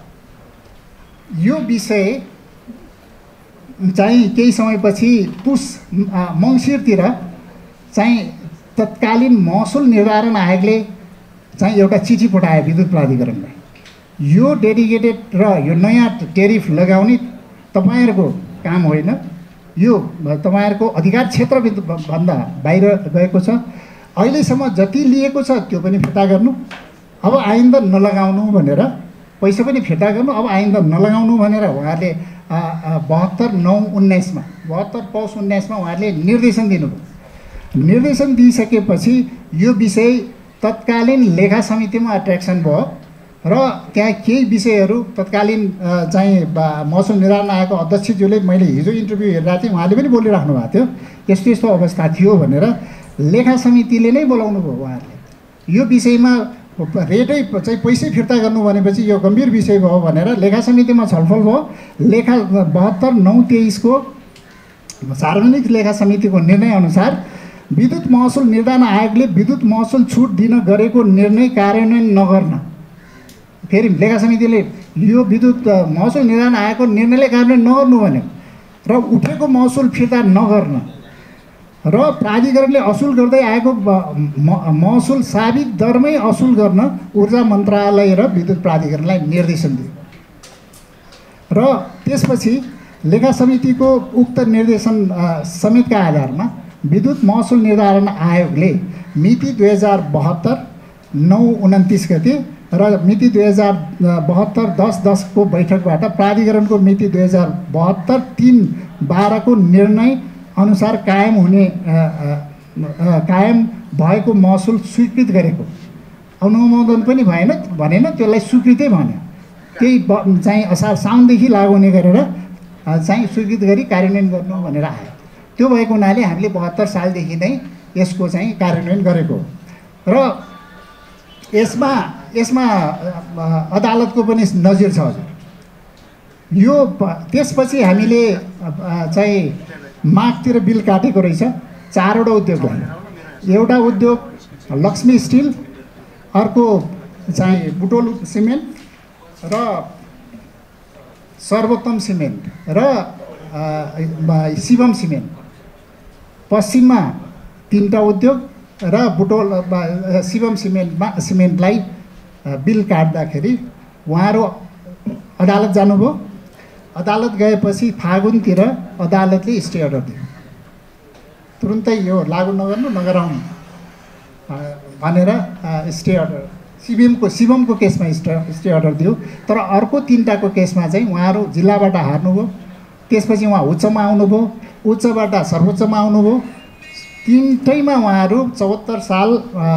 यो विषय चाहिँ केही समयपछि पुस मङ्सिरतिर चाहिँ तत्कालीन महसुल निर्धारण आयोगले चाहिँ एउटा चिठी पठायो विद्युत प्राधिकरणलाई। यो डेडिकेटेड र यो नयाँ टेरिफ लगाउने तपाईँहरूको काम होइन, यो तपाईँहरूको अधिकार क्षेत्रभन्दा बाहिर गएको छ। अहिलेसम्म जति लिएको छ त्यो पनि फिर्ता गर्नु, अब आइन्दा नलगाउनु भनेर पैसा पनि फिर्ता गर्नु, अब आइन्दा नलगाउनु भनेर उहाँहरूले 72/9/19मा 72/19 उहाँहरूले निर्देशन दिनुभयो। निर्देशन दिइसकेपछि यो विषय तत्कालीन लेखा समितिमा एट्र्याक्सन भयो र त्यहाँ केही विषयहरू तत्कालीन चाहिँ महसुल निर्धारण आयोगको अध्यक्षज्यूले मैले हिजो इन्टरभ्यू हेरिरहेको थिएँ, उहाँले पनि बोलिराख्नु भएको थियो यस्तो यस्तो अवस्था थियो भनेर लेखा समितिले नै बोलाउनु भयो उहाँहरूले। यो विषयमा रेटै चाहिँ पैसै फिर्ता गर्नु भनेपछि यो गम्भीर विषय भयो भनेर लेखा समितिमा छलफल भयो। लेखा 72/9/23 को सार्वजनिक लेखा समितिको निर्णय अनुसार विद्युत महसुल निर्धारण आयोगले विद्युत महसुल छुट दिन गरेको निर्णय कार्यान्वयन नगर्न, फेरि लेखा समितिले यो विद्युत महसुल निर्धारण आयोगको निर्णयले कार्यान्वयन नगर्नु भन्यो र उठेको महसुल फिर्ता नगर्न र प्राधिकरणले असुल गर्दै आएको महसुल साबित दरमै असुल गर्न ऊर्जा मन्त्रालय र विद्युत प्राधिकरणलाई निर्देशन दियो। र त्यसपछि लेखा समितिको उक्त निर्देशन समेतका आधारमा विद्युत महसुल निर्धारण आयोगले मिति 2072/9/29 गते र मिति 2072/10/10 को बैठकबाट प्राधिकरणको मिति 2072/3/12 को निर्णय अनुसार कायम भएको महसुल स्वीकृत गरेको, अनुमोदन पनि भनेन त्यसलाई स्वीकृतै भन्यो। त्यही चाहिँ असार साउनदेखि लागु हुने गरेर चाहिँ स्वीकृत गरी कार्यान्वयन गर्नु भनेर आयो। त्यो भएको हुनाले हामीले 72 सालदेखि नै यसको चाहिँ कार्यान्वयन गरेको र यसमा अदालतको पनि नजिर छ हजुर। यो त्यसपछि हामीले चाहिँ मागतिर बिल काटेको रहेछ 4वटा उद्योगलाई। एउटा उद्योग लक्ष्मी स्टिल, अर्को चाहिँ बुटोल सिमेन्ट र सर्वोत्तम सिमेन्ट र शिवम सिमेन्ट। पश्चिममा 3टा उद्योग र बुटोल शिवम सिमेन्टलाई बिल काट्दाखेरि उहाँहरू अदालत जानुभयो। अदालत गएपछि फागुनतिर अदालतले स्टे अर्डर दियो, तुरुन्तै यो लागु नगराउनु भनेर स्टे अर्डर शिवमको केसमा स्टे अर्डर दियो। तर अर्को 3टाको केसमा चाहिँ उहाँहरू जिल्लाबाट हार्नुभयो, त्यसपछि उहाँ उच्चमा आउनुभयो, उच्चबाट सर्वोच्चमा आउनुभयो। 3टैमा उहाँहरू 74 साल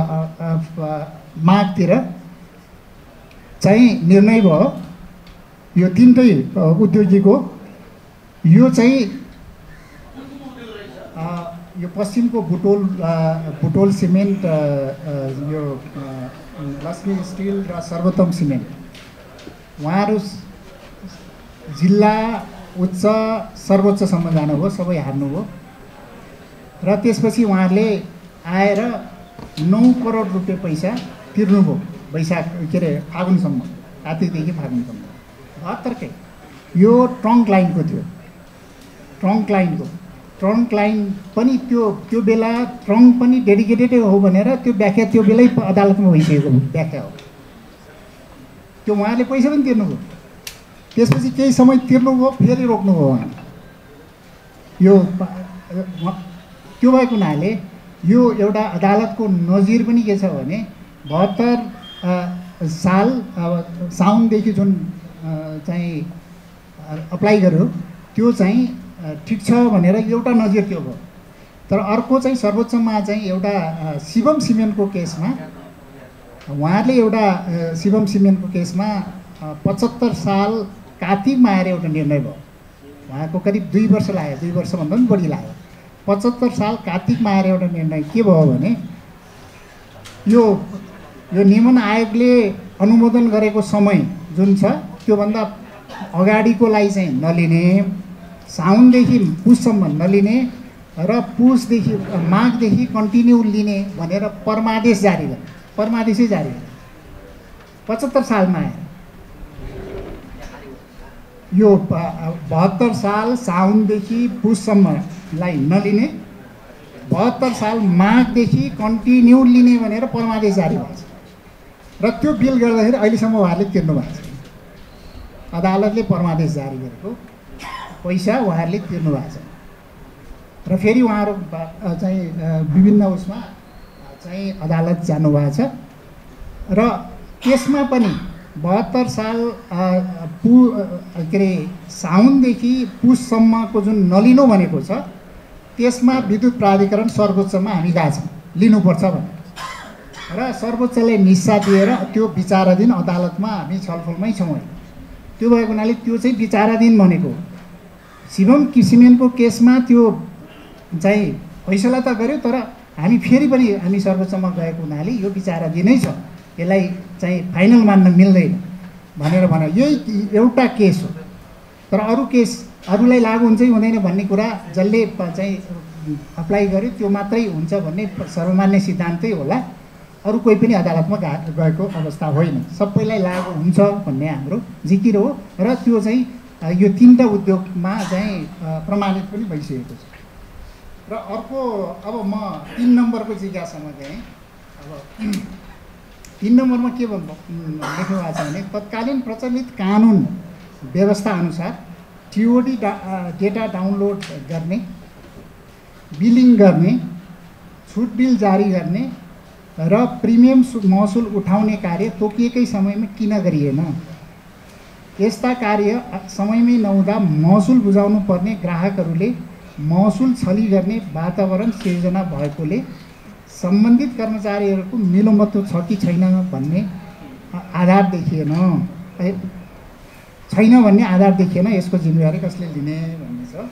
माघतिर चाहिँ निर्णय भयो। यो 3टै उद्योगीको यो चाहिँ यो पश्चिमको बुटोल सिमेन्ट, यो लक्ष्मी स्टिल र सर्वोत्तम सिमेन्ट उहाँहरू जिल्ला उच्च सर्वोच्चसम्म जानुभयो, सबै हार्नुभयो र त्यसपछि उहाँहरूले आएर 9 करोड रुपियाँ पैसा तिर्नुभयो वैशाख के अरे फागुनसम्म, कार्तिकदेखि फागुनसम्म 72कै। यो ट्रङ्क लाइनको थियो, ट्रङ्क लाइन पनि त्यो बेला ट्रङ्क पनि डेडिकेटेडै हो भनेर त्यो व्याख्या त्यो बेलै अदालतमा भइसकेको व्याख्या हो। त्यो उहाँले पैसा पनि तिर्नुभयो, त्यसपछि केही समय तिर्नुभयो, फेरि रोक्नुभयो उहाँले। यो त्यो भएको हुनाले यो एउटा अदालतको नजिर पनि के छ भने 72 साल साउनदेखि जुन चाहिँ अप्लाई गर्यो त्यो चाहिँ ठिक छ भनेर एउटा नजिर त्यो भयो। तर अर्को चाहिँ सर्वोच्चमा चाहिँ एउटा शिवम सिमेन्टको केसमा उहाँहरूले एउटा शिवम सिमेन्टको केसमा 75 साल कार्तिकमा आएर एउटा निर्णय भयो। उहाँको करिब 2 वर्ष लाग्यो, 2 वर्षभन्दा पनि बढी लाग्यो। 75 साल कार्तिकमा आएर एउटा निर्णय के भयो भने यो नियमन आयोगले अनुमोदन गरेको समय जुन छ त्योभन्दा अगाडिकोलाई चाहिँ नलिने, साउनदेखि पुससम्म नलिने र पुसदेखि माघदेखि कन्टिन्यू लिने भनेर परमादेश जारी गर्यो। परमादेशै जारी गर्यो 75 सालमा आएर। यो 72 साल साउनदेखि पुससम्मलाई नलिने, 72 साल माघदेखि कन्टिन्यू लिने भनेर परमादेश जारी भएको छ। र त्यो बिल गर्दाखेरि अहिलेसम्म उहाँहरूले तिर्नु भएको छ। अदालतले परमादेश जारी गरेको पैसा उहाँहरूले तिर्नु भएको छ। र फेरि उहाँहरू चाहिँ विभिन्न उसमा चाहिँ अदालत जानुभएको छ। र त्यसमा पनि 72 साल के अरे साउनदेखि पुससम्मको जुन नलिनु भनेको छ त्यसमा विद्युत प्राधिकरण सर्वोच्चमा हामी गएको छौँ लिनुपर्छ भनेर। र सर्वोच्चले निस्सा दिएर त्यो विचाराधीन अदालतमा हामी छलफलमै छौँ। त्यो भएको हुनाले त्यो चाहिँ विचाराधीन भनेको शिवम सिमेन्टको केसमा त्यो चाहिँ फैसला त गर्यो, तर हामी फेरि पनि हामी सर्वोच्चमा गएको हुनाले यो विचाराधीनै छ, यसलाई चाहिँ फाइनल मान्न मिल्दैन भनेर भने यही एउटा केस हो। तर अरू केस अरूलाई लागु हुन्छ कि हुँदैन भन्ने कुरा जसले चाहिँ अप्लाई गर्यो त्यो मात्रै हुन्छ भन्ने सर्वमान्य सिद्धान्तै होला। अरू कोही पनि अदालतमा गएको अवस्था होइन, सबैलाई लागु हुन्छ भन्ने हाम्रो जिकिर हो। र त्यो चाहिँ यो 3टा उद्योगमा चाहिँ प्रमाणित पनि भइसकेको छ। र अर्को अब म 3 नम्बरको जिज्ञासामा गएँ। अब 3 नम्बरमा के लेख्नु भएको छ भने तत्कालीन प्रचलित कानुन व्यवस्था अनुसार टिओडी डेटा डाउनलोड गर्ने, बिलिङ गर्ने, छुट बिल जारी गर्ने र प्रिमियम महसुल उठाउने कार्य तोकिएकै समयमा किन गरिएन? यस्ता कार्य समयमै नहुँदा महसुल बुझाउनु पर्ने ग्राहकहरूले महसुल छली गर्ने वातावरण सिर्जना भएकोले सम्बन्धित कर्मचारीहरूको मिलोमतो छ कि छैन भन्ने आधार देखिएन। छैन भन्ने आधार देखिएन, यसको जिम्मेवारी कसले लिने भन्ने छ।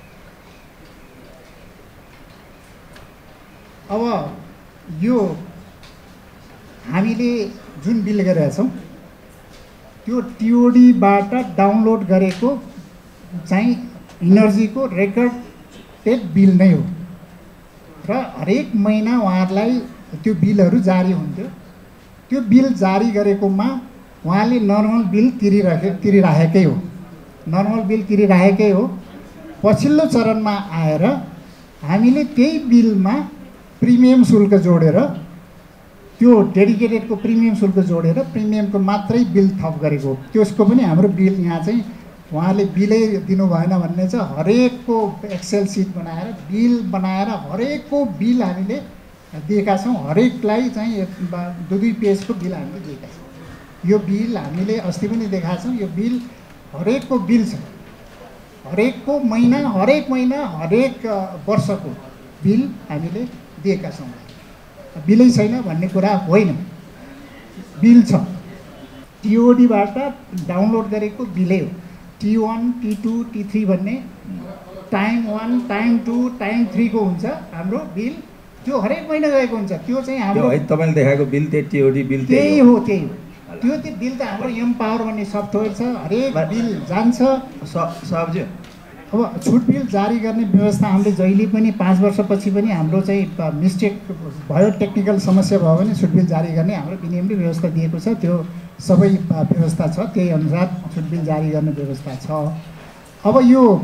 अब यो हामीले जुन बिल गरेका छौँ त्यो टिओडीबाट डाउनलोड गरेको चाहिँ इनर्जीको रेकर्डेड बिल नै हो। र हरेक महिना उहाँहरूलाई त्यो बिलहरू जारी हुन्थ्यो। त्यो बिल जारी गरेकोमा उहाँले नर्मल बिल तिरिराखेकै हो, नर्मल बिल तिरिराखेकै हो। पछिल्लो चरणमा आएर हामीले त्यही बिलमा प्रिमियम शुल्क जोडेर, त्यो डेडिकेटेडको प्रिमियम शुल्क जोडेर प्रिमियमको मात्रै बिल थप गरेको। त्यसको पनि हाम्रो बिल यहाँ चाहिँ उहाँले बिलै दिनु भएन भन्ने छ। हरेकको एक्सेल सिट बनाएर बिल बनाएर हरेकको बिल हामीले दिएका छौँ। हरेकलाई चाहिँ 2-2 पेजको बिल हामीले दिएका छौँ। यो बिल हामीले अस्ति पनि देखाएको छौँ। यो बिल हरेकको बिल छ, हरेकको महिना, हरेक महिना, हरेक वर्षको बिल हामीले दिएका छौँ। बिलै छैन भन्ने कुरा होइन, बिल छ। टिओडीबाट डाउनलोड गरेको बिलै हो। T1, T2, T3 भन्ने टाइम 1, टाइम 2, टाइम 3 को हुन्छ हाम्रो बिल। त्यो हरेक महिना गएको हुन्छ। त्यो चाहिँ हाम्रो तपाईले देखाएको बिल त्यही टिओडी बिल त्यही हो, त्यही हो। त्यो बिल त हाम्रो एम पावर भन्ने सफ्टवेयर छ, हरेक बिल जान्छ। साहबजी अब छुट बिल जारी गर्ने व्यवस्था हामीले जहिले पनि 5 वर्षपछि पनि हाम्रो चाहिँ मिस्टेक भयो, टेक्निकल समस्या भयो भने छुट बिल जारी गर्ने हाम्रो विनियमले व्यवस्था दिएको छ। त्यो सबै व्यवस्था छ, त्यही अनुसार छुट बिल जारी गर्ने व्यवस्था छ। अब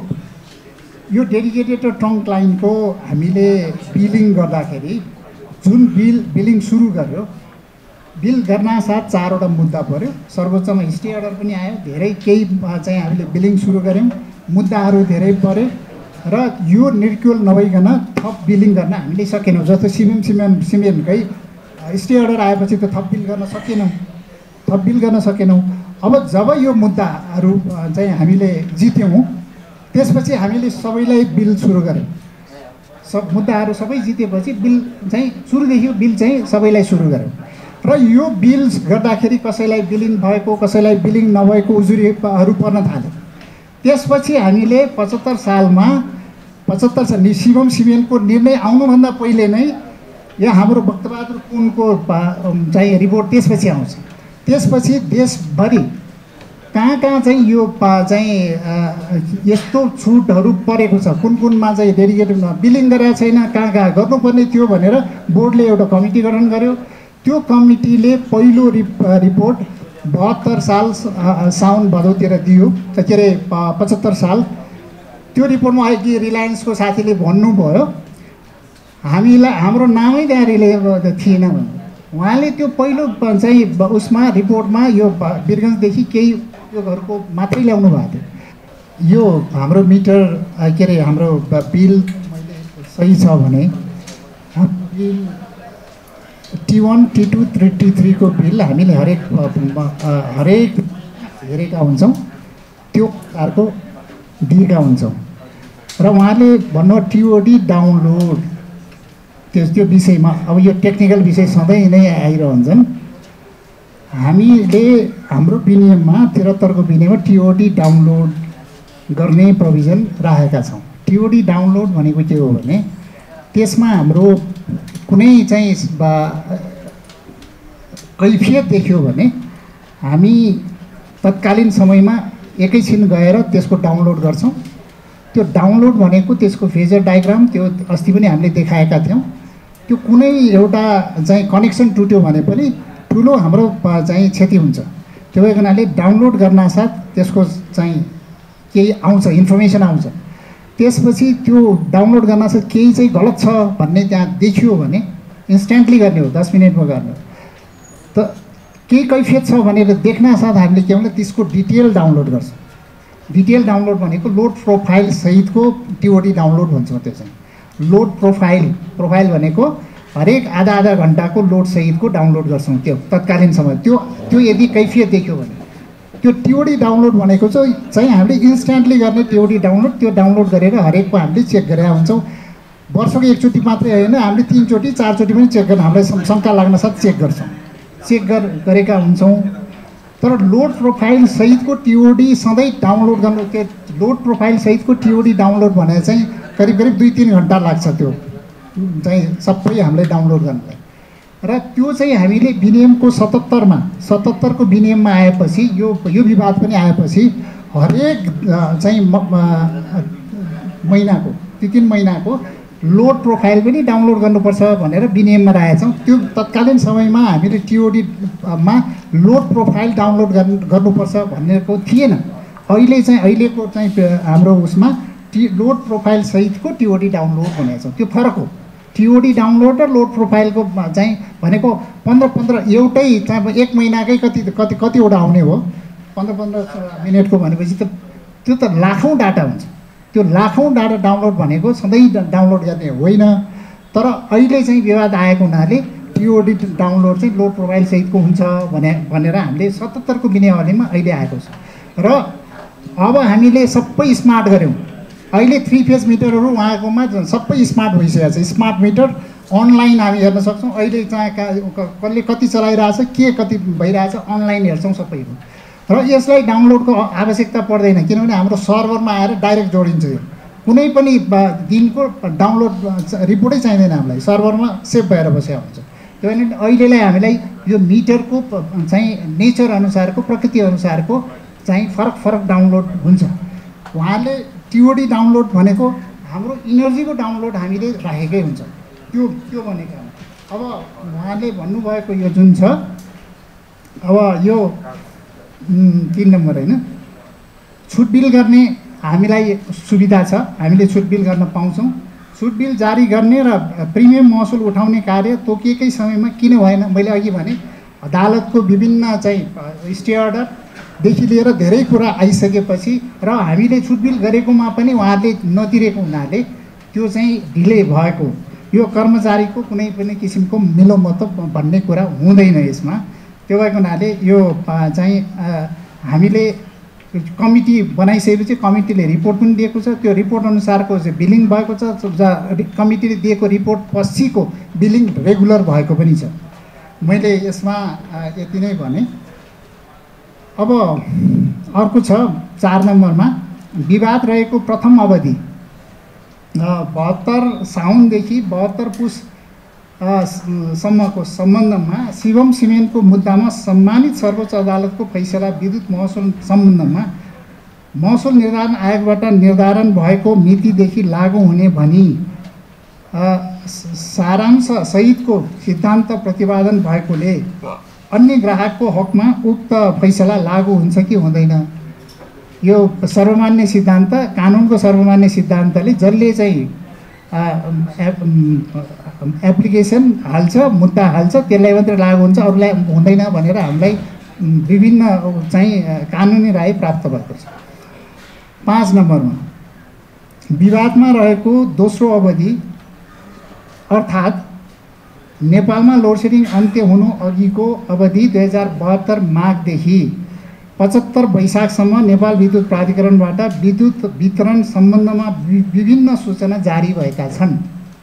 यो डेडिकेटेड र ट्रङ्क लाइनको हामीले बिलिङ गर्दाखेरि जुन बिलिङ सुरु गर्यो, बिल गर्नासाथ 4वटा मुद्दा पऱ्यो। सर्वोच्चमा स्टे अर्डर पनि आयो, धेरै केही चाहिँ हामीले बिलिङ सुरु गऱ्यौँ, मुद्दाहरू धेरै पऱ्यो र यो निर्क्युल नभइकन थप बिलिङ गर्न हामीले सकेनौँ। जस्तो सिमेन्टकै स्टे अर्डर आएपछि त थप बिल गर्न सकेनौँ। अब जब यो मुद्दाहरू चाहिँ हामीले जित्यौँ, त्यसपछि हामीले सबैलाई बिल सुरु गऱ्यौँ। मुद्दाहरू सबै जितेपछि बिल चाहिँ सुरुदेखि बिल चाहिँ सबैलाई सुरु गऱ्यौँ र यो बिल गर्दाखेरि कसैलाई बिलिङ भएको, कसैलाई बिलिङ नभएको उजुरीहरू पर्न थाल्यो। त्यसपछि हामीले 75 सालमा शिवम सिमेन्टको निर्णय आउनुभन्दा पहिले नै यहाँ हाम्रो भक्तबहादुर पुनको चाहिँ रिपोर्ट त्यसपछि आउँछ। त्यसपछि देशभरि कहाँ चाहिँ यो चाहिँ यस्तो छुटहरू परेको छ, कुनमा चाहिँ डेडिकेटेड बिलिङ गरेको छैन, कहाँ गर्नुपर्ने थियो भनेर बोर्डले एउटा कमिटी गठन गर्यो। त्यो कमिटीले पहिलो रिपोर्ट 72 साल साउन भदौतिर दियो, के अरे 75 साल। त्यो रिपोर्टमा आयो कि रिलायन्सको साथीले भन्नुभयो हामीलाई हाम्रो नामै त्यहाँ थिएन भने। उहाँले त्यो पहिलो चाहिँ उसमा रिपोर्टमा यो वीरगन्जदेखि केही उद्योगहरूको मात्रै ल्याउनु भएको थियो। यो हाम्रो मिटर के अरे हाम्रो बिल मैले सही छ भने बिल T1, T2, T3 को बिल हामीले हरेक हेरेका हुन्छौँ, त्यो प्रकारको दिएका हुन्छौँ। र उहाँले भन्नु टिओडी डाउनलोड त्यो विषयमा अब यो टेक्निकल विषय सधैँ नै आइरहन्छन्। हामीले हाम्रो विनियममा 73 को विनियममा टिओडी डाउनलोड गर्ने प्रोभिजन राखेका छौँ। टिओडी डाउनलोड भनेको के हो भने त्यसमा हाम्रो कुनै चाहिँ कैफियत देख्यो भने हामी तत्कालीन समयमा एकैछिन गएर त्यसको डाउनलोड गर्छौँ। त्यो डाउनलोड भनेको त्यसको फेजर डायग्राम त्यो अस्ति पनि हामीले देखाएका थियौँ। त्यो कुनै एउटा चाहिँ कनेक्सन टुट्यो भने पनि ठुलो हाम्रो चाहिँ क्षति हुन्छ। त्यो भएर हुनाले डाउनलोड गर्नासाथ त्यसको चाहिँ केही आउँछ, इन्फर्मेसन आउँछ। त्यसपछि त्यो डाउनलोड गर्नासाथ केही चाहिँ गलत छ भन्ने त्यहाँ देखियो भने इन्स्ट्यान्टली गर्ने हो, 10 मिनटमा गर्ने हो। त केही कैफियत छ भनेर देख्नासाथ हामीले के भन्छ त्यसको डिटेल डाउनलोड गर्छौँ। डिटेल डाउनलोड भनेको लोड प्रोफाइल सहितको टिओडी डाउनलोड भन्छौँ। त्यो चाहिँ लोड प्रोफाइल भनेको हरेक आधा घन्टाको लोड सहितको डाउनलोड गर्छौँ। त्यो तत्कालीन समय त्यो यदि कैफियत देख्यो भने त्यो टिओडी डाउनलोड भनेको चाहिँ हामीले इन्स्ट्यान्टली गर्ने टिओडी डाउनलोड। त्यो डाउनलोड गरेर हरेकको हामीले चेक गरेर हुन्छौँ। वर्षको एकचोटि मात्रै होइन, हामीले 3 चोटि 4 चोटि पनि चेक गर्न हामीलाई शङ्का लाग्न साथ चेक गर्छौँ, चेक गरेका हुन्छौँ। तर लोड प्रोफाइल सहितको टिओडी सधैँ डाउनलोड गर्नु, त्यो लोड प्रोफाइल सहितको टिओडी डाउनलोड भनेर चाहिँ करिब 2-3 घन्टा लाग्छ त्यो चाहिँ सबै हामीले डाउनलोड गर्नलाई। र त्यो चाहिँ हामीले विनियमको 77 को विनियममा आएपछि यो विवाद पनि आएपछि हरेक चाहिँ महिनाको 3 महिनाको लोड प्रोफाइल पनि डाउनलोड गर्नुपर्छ भनेर विनियममा राखेछौँ। त्यो तत्कालीन समयमा हामीले टिओडीमा लोड प्रोफाइल डाउनलोड गर्नुपर्छ भनेको थिएन। अहिलेको चाहिँ हाम्रो उसमा लोड प्रोफाइल सहितको टिओडी डाउनलोड भनेको छ। त्यो फरक हो। टिओडी डाउनलोड र लोड प्रोफाइलको चाहिँ भनेको 15 एउटै चाहिँ 1 महिनाकै कतिवटा आउने हो। 15 मिनटको भनेपछि त त्यो त लाखौँ डाटा हुन्छ। त्यो लाखौँ डाटा डाउनलोड भनेको सधैँ डाउनलोड गर्ने होइन। तर अहिले चाहिँ विवाद आएको हुनाले टिओडी डाउनलोड चाहिँ लोड प्रोफाइल सहितको हुन्छ भनेर हामीले 77 को विनियममा अहिले आएको छ। र अब हामीले सबै स्मार्ट गऱ्यौँ। अहिले 3 फेज मिटरहरू उहाँकोमा सबै स्मार्ट भइसकेको छ। स्मार्ट मिटर अनलाइन हामी हेर्न सक्छौँ। अहिले चाहिँ कसले कति चलाइरहेछ, के कति भइरहेछ अनलाइन हेर्छौँ सबैहरू। र यसलाई डाउनलोडको आवश्यकता पर्दैन, किनभने हाम्रो सर्भरमा आएर डाइरेक्ट जोडिन्छ। यो कुनै पनि दिनको डाउनलोड रिपोर्टै चाहिँदैन हामीलाई, सर्भरमा सेभ भएर बसेको हुन्छ। त्यो भने अहिलेलाई हामीलाई यो मिटरको चाहिँ नेचर अनुसारको प्रकृति अनुसारको चाहिँ फरक फरक डाउनलोड हुन्छ। उहाँले टिओडी डाउनलोड भनेको हाम्रो इनर्जीको डाउनलोड हामीले राखेकै हुन्छ, त्यो त्यो भनेको अब उहाँले भन्नुभएको यो जुन छ अब यो 3 नम्बर होइन, छुट बिल गर्ने हामीलाई सुविधा छ, हामीले छुट बिल गर्न पाउँछौँ। छुट बिल जारी गर्ने र प्रिमियम महसुल उठाउने कार्य तोकिएकै समयमा किन भएन? मैले अघि भने अदालतको विभिन्न चाहिँ स्टे अर्डरदेखि लिएर धेरै कुरा आइसकेपछि र हामीले छुट बिल गरेकोमा पनि उहाँले नतिरेको हुनाले त्यो चाहिँ ढिले भएको, यो कर्मचारीको कुनै पनि किसिमको मिलोमतो भन्ने कुरा हुँदैन यसमा। त्यो भएको हुनाले यो चाहिँ हामीले कमिटी बनाइसकेपछि कमिटीले रिपोर्ट पनि दिएको छ, त्यो रिपोर्ट अनुसारको चाहिँ बिलिङ भएको छ, कमिटीले दिएको रिपोर्ट पछिको बिलिङ रेगुलर भएको पनि छ। मैले यसमा यति नै भने। अब अर्को छ 4 नम्बरमा विवाद रहेको प्रथम अवधि 72 साउनदेखि 72 पुस सम्मको सम्बन्धमा शिवम सिमेन्टको मुद्दामा सम्मानित सर्वोच्च अदालतको फैसला विद्युत महसुल सम्बन्धमा महसुल निर्धारण आयोगबाट निर्धारण भएको मितिदेखि लागू हुने भनी सारांश सहितको सिद्धान्त प्रतिपादन भएकोले अन्य ग्राहकको हकमा उक्त फैसला लागू हुन्छ कि हुँदैन? यो सर्वमान्य सिद्धान्त, कानुनको सर्वमान्य सिद्धान्तले जसले चाहिँ एप्लिकेसन हाल्छ, मुद्दा हाल्छ, त्यसलाई मात्रै लागू हुन्छ, अरूलाई हुँदैन भनेर हामीलाई विभिन्न चाहिँ कानुनी राय प्राप्त भएको छ। 5 नम्बरमा विवादमा रहेको दोस्रो अवधि अर्थात् नेपालमा लोडसेडिङ अन्त्य हुनु अघिको अवधि 2072 माघदेखि 75 वैशाखसम्म नेपाल विद्युत प्राधिकरणबाट विद्युत वितरण सम्बन्धमा विभिन्न सूचना जारी भएका छन्।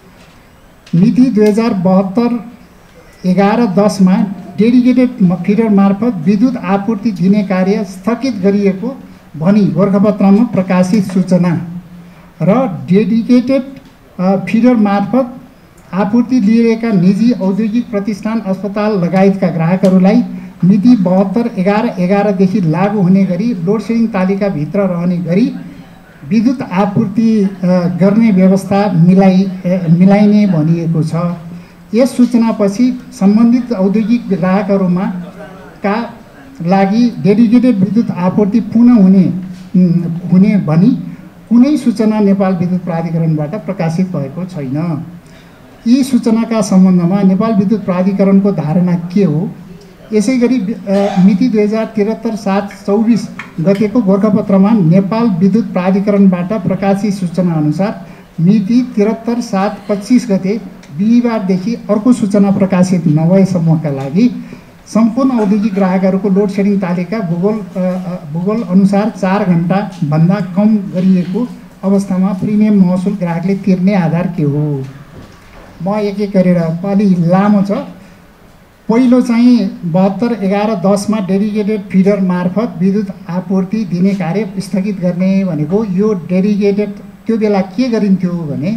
मिति 2072 11/10 मा डेडिकेटेड फिडर मार्फत विद्युत आपूर्ति दिने कार्य स्थगित गरिएको भनी गोरखापत्रमा प्रकाशित सूचना र डेडिकेटेड फिडर मार्फत आपूर्ति लिएका निजी औद्योगिक प्रतिष्ठान, अस्पताल लगायतका ग्राहकहरूलाई मिति 72/11/11 देखि लागू हुने गरी लोडसेडिङ तालिकाभित्र रहने गरी विद्युत आपूर्ति गर्ने व्यवस्था मिलाइने भनिएको छ। यस सूचनापछि सम्बन्धित औद्योगिक ग्राहकहरूमा का लागि डेडिकेटेड विद्युत आपूर्ति पुनः हुने भनी कुनै सूचना नेपाल विद्युत प्राधिकरणबाट प्रकाशित भएको छैन। यी सूचनाका सम्बन्धमा नेपाल विद्युत प्राधिकरणको धारणा के हो? यसै गरी मिति 2073 7 24 गतेको गोरखापत्रमा नेपाल विद्युत प्राधिकरणबाट प्रकाशित सूचना अनुसार मिति 73 7 25 गते बिहिबारदेखि अर्को सूचना प्रकाशित नभएसम्मका लागि सम्पूर्ण औद्योगिक ग्राहकहरूको लोडसेडिङ तालिका भूगोल अनुसार 4 घण्टाभन्दा कम गरिएको अवस्थामा प्रिमियम महसुल ग्राहकले तिर्ने आधार के हो? म एक एक गरेर, अलि लामो छ। पहिलो चाहिँ 72/11/10 मा डेडिकेटेड फिडर मार्फत विद्युत आपूर्ति दिने कार्य स्थगित गर्ने भनेको यो डेडिकेटेड त्यो बेला के गरिन्थ्यो भने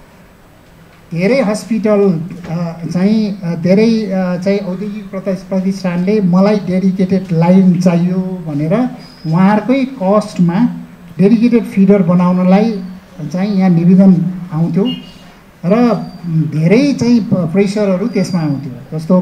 धेरै हस्पिटल चाहिँ धेरै चाहिँ औद्योगिक प्रतिष्ठानले मलाई डेडिकेटेड लाइन चाहियो भनेर उहाँहरूकै कस्टमा डेडिकेटेड फिडर बनाउनलाई चाहिँ यहाँ निवेदन आउँथ्यो र धेरै चाहिँ प्रेसरहरू त्यसमा आउँथ्यो। जस्तो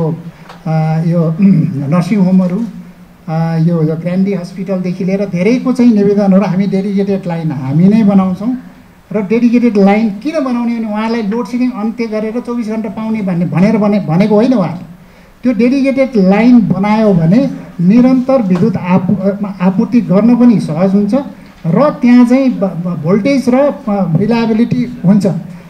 यो नर्सिङ होमहरू, यो ग्रान्डी हस्पिटलदेखि लिएर धेरैको चाहिँ निवेदनहरू हामी डेडिकेटेड लाइन हामी नै बनाउँछौँ र डेडिकेटेड लाइन किन बनाउने भने उहाँलाई लोडसेडिङ अन्त्य गरेर 24 घण्टा पाउने भनेको होइन। उहाँले त्यो डेडिकेटेड लाइन बनायो भने निरन्तर विद्युत आपूर्ति गर्न पनि सहज हुन्छ र त्यहाँ चाहिँ भोल्टेज र रिलायबिलिटी हुन्छ।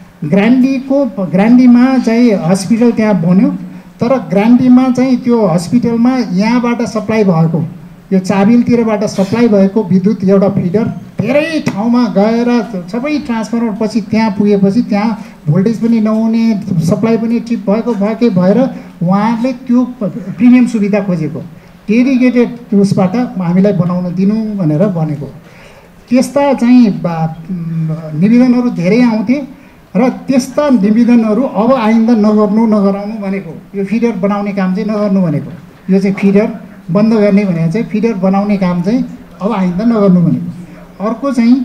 ग्रान्डीमा चाहिँ हस्पिटल त्यहाँ बन्यो, तर ग्रान्डीमा चाहिँ त्यो हस्पिटलमा यहाँबाट सप्लाई भएको यो चाबिलतिरबाट सप्लाई भएको विद्युत एउटा फिडर धेरै ठाउँमा गएर सबै ट्रान्सफर्मर पछि त्यहाँ पुगेपछि त्यहाँ भोल्टेज पनि नहुने, सप्लाई पनि ट्रिप भएकै भएर उहाँहरूले त्यो प्रिमियम सुविधा खोजेको डेडिकेटेड उसबाट हामीलाई बनाउन दिनु भनेर भनेको। त्यस्ता चाहिँ निवेदनहरू धेरै आउँथे र त्यस्ता निवेदनहरू अब आइन्दा नगराउनु भनेको, यो फिडर बनाउने काम चाहिँ नगर्नु भनेको, यो चाहिँ फिडर बन्द गर्ने भनेको चाहिँ फिडर बनाउने काम चाहिँ अब आइन्दा नगर्नु भनेको। अर्को चाहिँ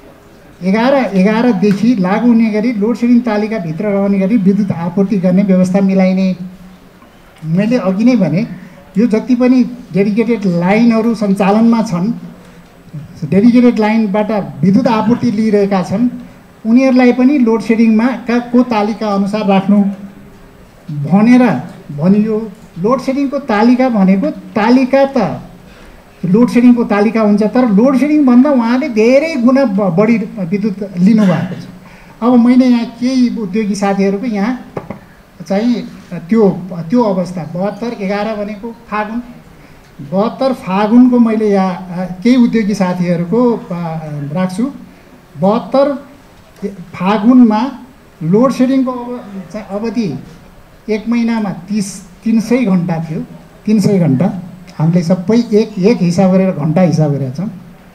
11:11देखि लागू हुने गरी लोड सेडिङ तालिकाभित्र रहने गरी विद्युत आपूर्ति गर्ने व्यवस्था मिलाइने। मैले अघि नै भने यो जति पनि डेडिकेटेड लाइनहरू सञ्चालनमा छन्, डेडिकेटेड लाइनबाट विद्युत आपूर्ति लिइरहेका छन्, उनीहरूलाई पनि लोड सेडिङमा को तालिका अनुसार राख्नु भनेर भनियो। लोड सेडिङको तालिका भनेको तालिका त लोड सेडिङको तालिका हुन्छ, तर लोड सेडिङभन्दा उहाँले धेरै गुणा बढी विद्युत लिनुभएको छ। अब मैले यहाँ केही उद्योगी साथीहरूको यहाँ चाहिँ त्यो अवस्था 72/11 भनेको फागुन, 72 फागुनको मैले यहाँ केही उद्योगी साथीहरूको राख्छु। 72 फागुनमा लोड सेडिङको अवधि 1 महिनामा 300 घन्टा थियो। 300 घन्टा हामीले सबै एक हिसाब गरेर घन्टा हिसाब गरेका छौँ।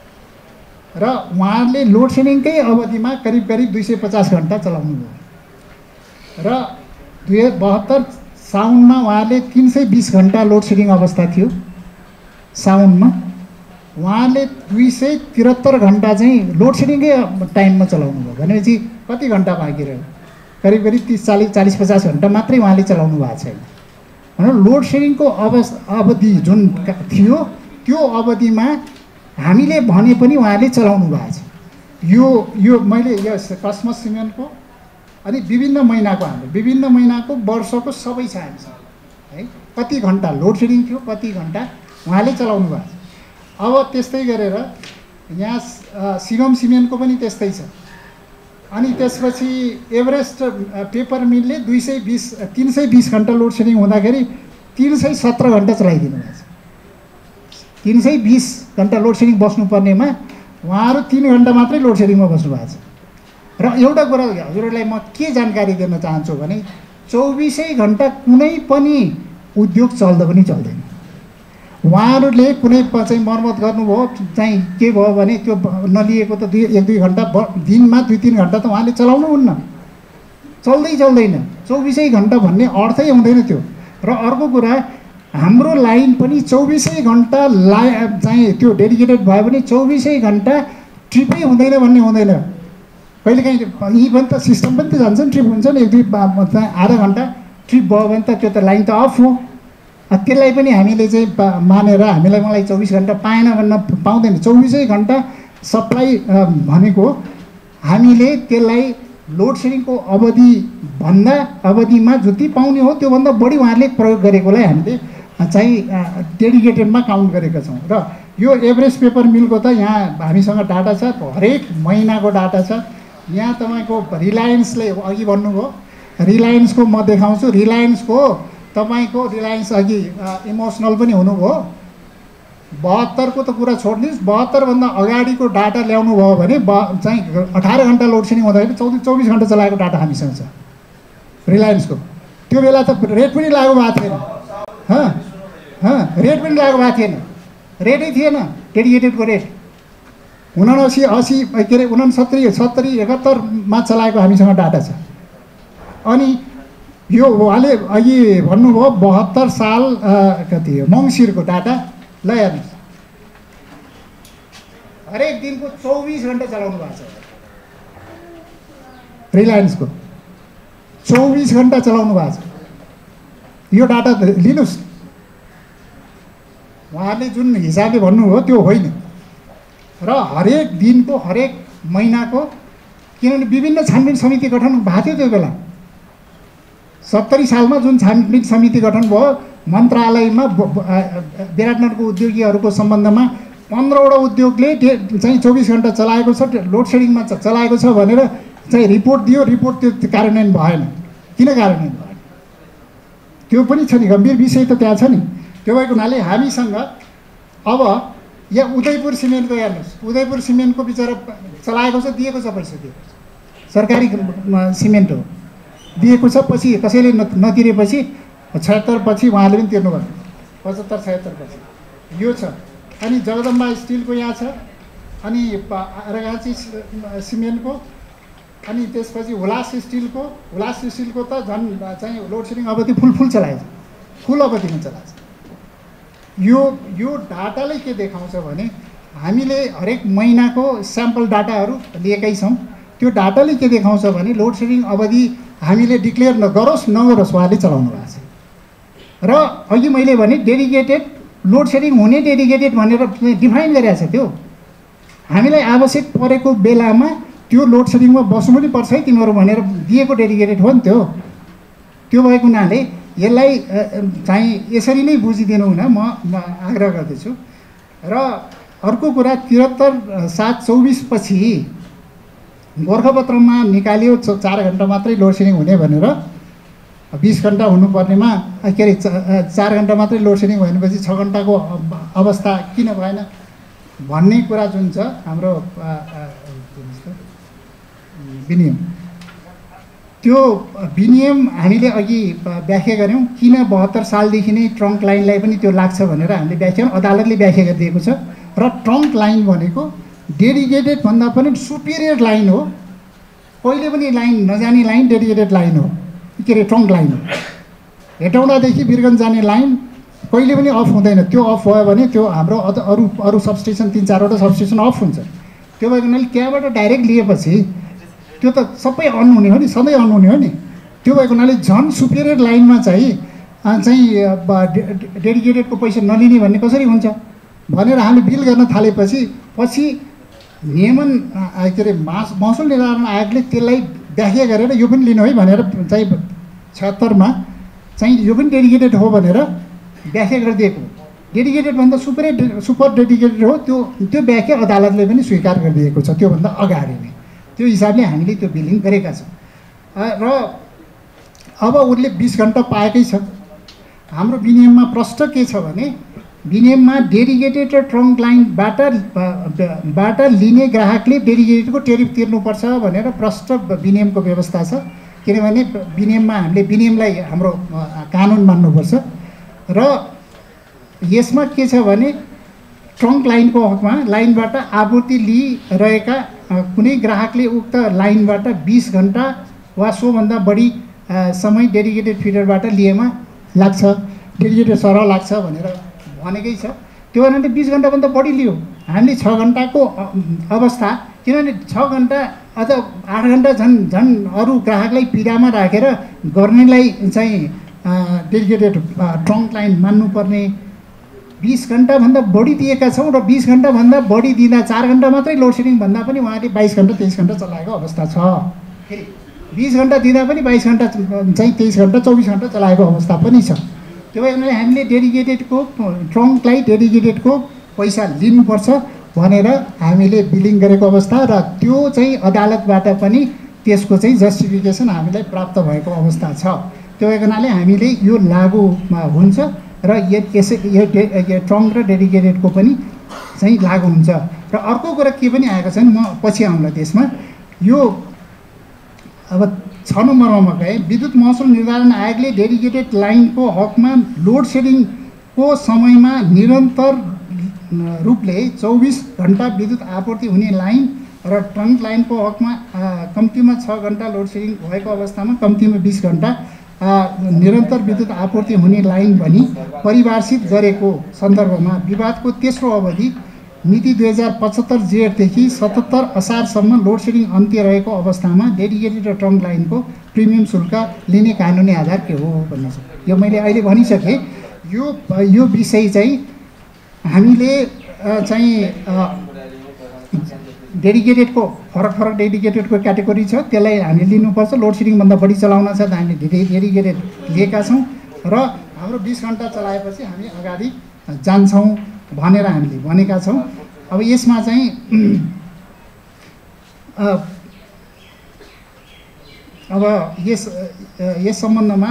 र उहाँले लोड सेडिङकै अवधिमा करिब 250 घन्टा चलाउनु भयो। र 2072 साउनमा उहाँले 320 घन्टा लोड सेडिङ अवस्था थियो। साउनमा उहाँले 273 घन्टा चाहिँ लोड सेडिङकै टाइममा चलाउनु भयो भनेपछि कति घन्टा बाँकी रह्यो? करिब 30-40-50 घन्टा मात्रै उहाँले चलाउनु भएको छैन। लोड सेडिङको अवधि जुन थियो त्यो अवधिमा हामीले भने पनि उहाँले चलाउनु भएको छ। यो मैले यो कस्मस सिमेन्टको अनि विभिन्न महिनाको वर्षको सबै छ हामीसँग है, कति घन्टा लोड सेडिङ थियो, कति घन्टा उहाँले चलाउनु भएको छ। अब त्यस्तै गरेर यहाँ शिवम सिमेन्टको पनि त्यस्तै छ। अनि त्यसपछि एभरेस्ट पेपर मिलले 320 घन्टा लोड सेडिङ हुँदाखेरि 317 घन्टा चलाइदिनु भएको छ। 320 घन्टा लोड सेडिङ बस्नुपर्नेमा उहाँहरू 3 घन्टा मात्रै लोड सेडिङमा बस्नु भएको छ। र एउटा कुरा हजुरहरूलाई म के जानकारी दिन चाहन्छु भने 24 घन्टा कुनै पनि उद्योग चल्दा पनि चल्दैन। उहाँहरूले कुनै चाहिँ मर्मत गर्नुभयो चाहिँ के भयो भने त्यो नलिएको त 1-2 घन्टा दिनमा 2-3 घन्टा त उहाँले चलाउनुहुन्न, चल्दैन। 24 घन्टा भन्ने अर्थै हुँदैन त्यो। र अर्को कुरा हाम्रो लाइन पनि 24 घन्टा चाहिँ त्यो डेडिकेटेड भयो भने 24 घन्टा ट्रिपै हुँदैन भन्ने हुँदैन। कहिलेकाहीँ यहीँ पनि त सिस्टम पनि त जान्छ नि, ट्रिप हुन्छ नि, 1-2 आधा घन्टा ट्रिप भयो भने त त्यो त लाइन त अफ हो। त्यसलाई पनि हामीले चाहिँ मानेर मलाई 24 घन्टा पाएन भन्न पाउँदैन। 24 घन्टा सप्लाई भनेको हामीले त्यसलाई लोड सेडिङको अवधिमा जति पाउने हो त्योभन्दा बढी उहाँहरूले प्रयोग गरेकोलाई हामीले चाहिँ डेडिकेटेडमा काउन्ट गरेका छौँ। र यो एभरेस्ट पेपर मिलको त यहाँ हामीसँग डाटा छ, हरेक महिनाको डाटा छ। यहाँ तपाईँको रिलायन्सले अघि भन्नुभयो, रिलायन्सको म देखाउँछु। रिलायन्स अघि इमोसनल पनि हुनुभयो। 72 को त कुरा छोड्नुहोस्, 72 भन्दा अगाडिको डाटा ल्याउनु भयो भने चाहिँ 18 घन्टा लोड सेडिङ हुँदाखेरि 24 घन्टा चलाएको डाटा हामीसँग छ रिलायन्सको। त्यो बेला त रेट पनि लागु भएको थिएन, रेट पनि लागु भएको थिएन, रेटै थिएन डेडिकेटेडको रेट। 79-80 के अरे 69-70-71मा चलाएको हामीसँग डाटा छ। अनि यो उहाँले अघि भन्नुभयो 72 साल कति हो मङ्सिरको डाटा ल हेर्नुहोस्, हरेक दिनको 24 घन्टा चलाउनु भएको छ रिलायन्सको। 24 घन्टा चलाउनु भएको छ। यो डाटा लिनुहोस्, उहाँले जुन हिसाबले भन्नुभयो त्यो होइन। र हरेक दिनको हरेक महिनाको, किनभने विभिन्न छानबिन समिति गठन भएको थियो त्यो बेला। 70 सालमा जुन छानबिन समिति गठन भयो मन्त्रालयमा विराटनगरको उद्योगीहरूको सम्बन्धमा 15वटा उद्योगले चाहिँ 24 घन्टा चलाएको छ, लोड सेडिङमा चलाएको छ भनेर चाहिँ रिपोर्ट दियो। रिपोर्ट त्यो कार्यान्वयन भएन। किन कार्यान्वयन भएन? त्यो पनि छ नि, गम्भीर विषय त त्यहाँ छ नि। त्यो भएको हुनाले हामीसँग अब यहाँ उदयपुर सिमेन्टको हेर्नुहोस्, उदयपुर सिमेन्टको बिचरा चलाएको छ, दिएको छ, पैसा दिएको छ, सरकारी सिमेन्ट हो, दिएको छ। पछि कसैले नतिरेपछि 76 पछि उहाँले पनि तिर्नु भयो, 75-76 पछि यो छ। अनि जगदम्बा स्टिलको यहाँ छ, अनि रगाची सिमेन्टको, अनि त्यसपछि हुलास स्टिलको त झन् चाहिँ लोड सेडिङ अवधि फुल चलाएछ, फुल अवधिमा चलाएछ। यो डाटाले के देखाउँछ भने हामीले हरेक महिनाको स्याम्पल डाटाहरू लिएकै छौँ। त्यो डाटाले के देखाउँछ भने लोड सेडिङ अवधि हामीले डिक्लेयर गरोस् नगरोस् उहाँले चलाउनु भएको छ। र अघि मैले भने डेडिकेटेड लोड सेडिङ हुने डेडिकेटेड भनेर डिफाइन गरिरहेको छ। त्यो हामीलाई आवश्यक परेको बेलामा त्यो लोड सेडिङमा बस्नु पनि पर्छ है तिमीहरू भनेर दिएको डेडिकेटेड हो नि त्यो भएको हुनाले यसलाई चाहिँ यसरी नै बुझिदिनु हुन म आग्रह गर्दछु। र अर्को कुरा 73/7/24 पछि गोर्खापत्रमा निकालियो 4 घन्टा मात्रै लोड सेडिङ हुने भनेर, 20 घन्टा हुनुपर्नेमा के अरे 4 घन्टा मात्रै लोड सेडिङ भनेपछि 6 घन्टाको अवस्था किन भएन भन्ने कुरा जुन छ हाम्रो विनियम, त्यो विनियम हामीले अघि व्याख्या गऱ्यौँ किन 72 सालदेखि नै ट्रङ्क लाइनलाई पनि त्यो लाग्छ भनेर हामीले व्याख्या अदालतले व्याख्या गरिदिएको छ। र ट्रङ्क लाइन भनेको डेडिकेटेड भन्दा पनि सुपिरियर लाइन हो, कहिले पनि लाइन नजाने लाइन डेडिकेटेड लाइन हो, के अरे ट्रङ्क लाइन हो। हेटौँडादेखि वीरगञ्ज जाने लाइन कहिले पनि अफ हुँदैन। त्यो अफ भयो भने त्यो हाम्रो अरू सबस्टेसन 3-4वटा सबस्टेसन अफ हुन्छ। त्यो भएको हुनाले त्यहाँबाट डाइरेक्ट लिएपछि त्यो त सबै अन हुने हो नि, सधैँ अन हुने हो नि। त्यो भएको हुनाले झन् सुपिरियर लाइनमा चाहिँ डेडिकेटेडको पैसा नलिने भन्ने कसरी हुन्छ भनेर हामीले बिल गर्न थालेपछि पछि नियमन के अरे महसुल निर्धारण आयोगले त्यसलाई व्याख्या गरेर यो पनि लिनु है भनेर चाहिँ 76मा चाहिँ यो पनि डेडिकेटेड हो भनेर व्याख्या गरिदिएको। डेडिकेटेड भन्दा सुपर डेडिकेटेड हो त्यो व्याख्या अदालतले पनि स्वीकार गरिदिएको छ त्योभन्दा अगाडि नै। त्यो हिसाबले हामीले त्यो बिलिङ गरेका छौँ। र अब उसले 20 घन्टा पाएकै छ। हाम्रो विनियममा प्रश्न के छ भने विनियममा डेडिकेटेड र ट्रङ्क लाइनबाट लिने ग्राहकले डेडिकेटेडको टेरिफ तिर्नुपर्छ भनेर प्रष्ट विनियमको व्यवस्था छ। किनभने विनियममा हामीले विनियमलाई हाम्रो कानुन मान्नुपर्छ। र यसमा के छ भने ट्रङ्क लाइनको हकमा लाइनबाट आपूर्ति लिइरहेका कुनै ग्राहकले उक्त लाइनबाट 20 घन्टा वा सोभन्दा बढी समय डेडिकेटेड फिडरबाट लिएमा लाग्छ, डेडिकेटेड सरह लाग्छ भनेर भनेकै छ। त्यो भने 20 घन्टाभन्दा बढी लियो हामीले 6 घन्टाको अवस्था, किनभने 6 घन्टा अझ 8 घन्टा झन् अरू ग्राहकलाई पीडामा राखेर गर्नेलाई चाहिँ डेडिकेटेड ट्रङ्क लाइन मान्नुपर्ने। 20 घन्टाभन्दा बढी दिएका छौँ र 20 घन्टाभन्दा बढी दिँदा 4 घन्टा मात्रै लोड सेडिङ भन्दा पनि उहाँले 22 घन्टा 23 घन्टा चलाएको अवस्था छ। फेरि 20 घन्टा दिँदा पनि 22 घन्टा चाहिँ 23 घन्टा 24 घन्टा चलाएको अवस्था पनि छ। त्यो भएर हामीले डेडिकेटेडको ट्रङ्कलाई डेडिकेटेडको पैसा लिनुपर्छ भनेर हामीले बिलिङ गरेको अवस्था र त्यो चाहिँ अदालतबाट पनि त्यसको चाहिँ जस्टिफिकेसन हामीलाई प्राप्त भएको अवस्था छ। त्यो भएको हुनाले हामीले यो लागुमा हुन्छ र यो ट्रङ्क र डेडिकेटेडको पनि चाहिँ लागु हुन्छ। र अर्को कुरा के पनि आएको छ नि, म पछि आउँला त्यसमा। यो अब 6 नम्बरमा म गएँ। विद्युत महसुल निर्धारण आयोगले डेडिकेटेड लाइनको हकमा लोड सेडिङको समयमा निरन्तर रूपले 24 घन्टा विद्युत आपूर्ति हुने लाइन र ट्रङ्क लाइनको हकमा कम्तीमा 6 घन्टा लोड सेडिङ भएको अवस्थामा कम्तीमा 20 घन्टा निरन्तर विद्युत आपूर्ति हुने लाइन भनी परिभाषित गरेको सन्दर्भमा विवादको तेस्रो अवधि मिति 2075 जेठदेखि 77 असारसम्म लोड सेडिङ अन्त्य रहेको अवस्थामा डेडिकेटेड र ट्रङ्क लाइनको प्रिमियम शुल्क लिने कानुनी आधार के हो भन्ने छ। यो मैले अहिले भनिसकेँ। यो विषय चाहिँ हामीले चाहिँ डेडिकेटेडको फरक डेडिकेटेडको क्याटेगोरी छ, त्यसलाई हामीले लिनुपर्छ। लोड सेडिङभन्दा बढी चलाउन छ त हामीले डेडिकेटेड लिएका छौँ र हाम्रो 20 घन्टा चलाएपछि हामी अगाडि जान्छौँ भनेर हामीले भनेका छौँ। अब यसमा चाहिँ अब यस सम्बन्धमा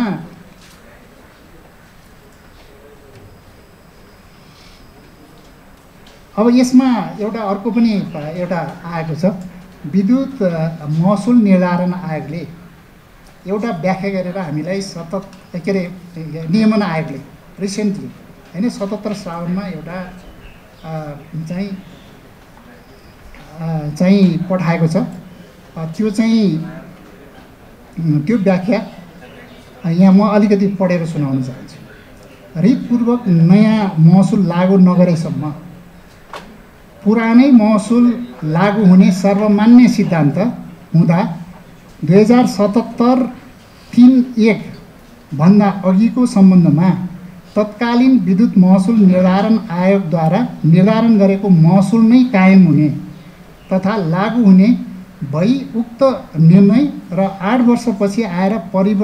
अब यसमा एउटा अर्को पनि एउटा आएको छ। विद्युत महसुल निर्धारण आयोगले एउटा व्याख्या गरेर हामीलाई के अरे नियमन आयोगले रिसेन्टली होइन 77 श्रावणमा एउटा चाहिँ पठाएको छ। त्यो चाहिँ त्यो व्याख्या यहाँ म अलिकति पढेर सुनाउन चाहन्छु। रिटपूर्वक नयाँ महसुल लागू नगरेसम्म पुरानै महसुल लागू हुने सर्वमान्य सिद्धान्त हुँदा 2077-3(1) भन्दा अघिको सम्बन्धमा तत्कालीन विद्युत महसुल निर्धारण आयोगद्वारा निर्धारण गरेको महसुल नै कायम हुने तथा लागू हुने भई उक्त निर्णय र 8 वर्षपछि आएर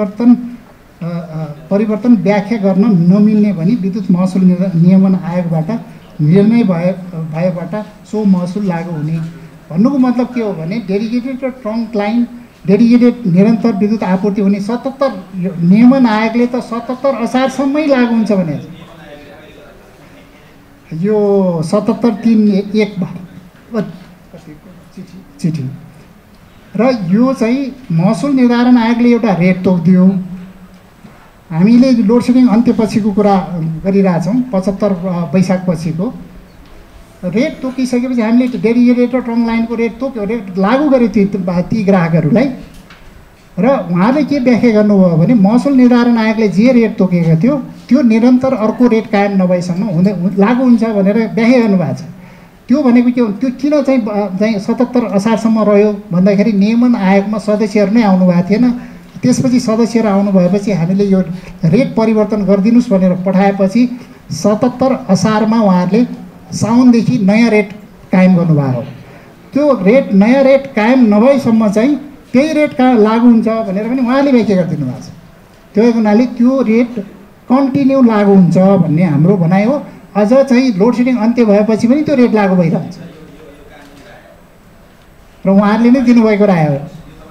परिवर्तन व्याख्या गर्न नमिल्ने भनी विद्युत महसुल नियमन आयोगबाट निर्णय भएबाट सो महसुल लागू हुने। भन्नुको मतलब के हो भने डेडिकेटेड र ट्रङ्क लाइन डेडिकेटेड निरन्तर विद्युत आपूर्ति हुने 77 नियमन आयोगले त 77 असारसम्मै लागू हुन्छ भने यो 77-3(1) चिठी र यो चाहिँ महसुल निर्धारण आयोगले एउटा रेट तोकिदियो। हामीले लोड सेडिङ अन्त्यपछिको कुरा गरिरहेछौँ, 75 वैशाख पछिको रेट तोकिसकेपछि हामीले डेडिकेटेड र ट्रङ्क लाइनको रेट तोक्यो, रेट लागू गर्यो ती ग्राहकहरूलाई। र उहाँले के व्याख्या गर्नुभयो भने महसुल निर्धारण आयोगले जे रेट तोकेको थियो त्यो निरन्तर अर्को रेट कायम नभएसम्म लागू हुन्छ भनेर व्याख्या गर्नुभएको छ। त्यो भनेको के हो, त्यो किन चाहिँ 77 असारसम्म रह्यो भन्दाखेरि नियमन आयोगमा सदस्यहरू नै आउनुभएको थिएन। त्यसपछि सदस्यहरू आउनु भएपछि हामीले यो रेट परिवर्तन गरिदिनुहोस् भनेर पठाएपछि 77 असारमा उहाँहरूले साउनदेखि नयाँ रेट कायम गर्नुभएको हो। त्यो रेट नयाँ रेट कायम नभएसम्म चाहिँ त्यही रेट लागू हुन्छ भनेर पनि उहाँले व्याख्या गरिदिनु भएको छ। त्यो हुनाले त्यो रेट कन्टिन्यू लागू हुन्छ भन्ने हाम्रो भनाइ हो। अझ चाहिँ लोड सेडिङ अन्त्य भएपछि पनि त्यो रेट लागू भइरहन्छ र उहाँहरूले नै दिनुभएको राय हो।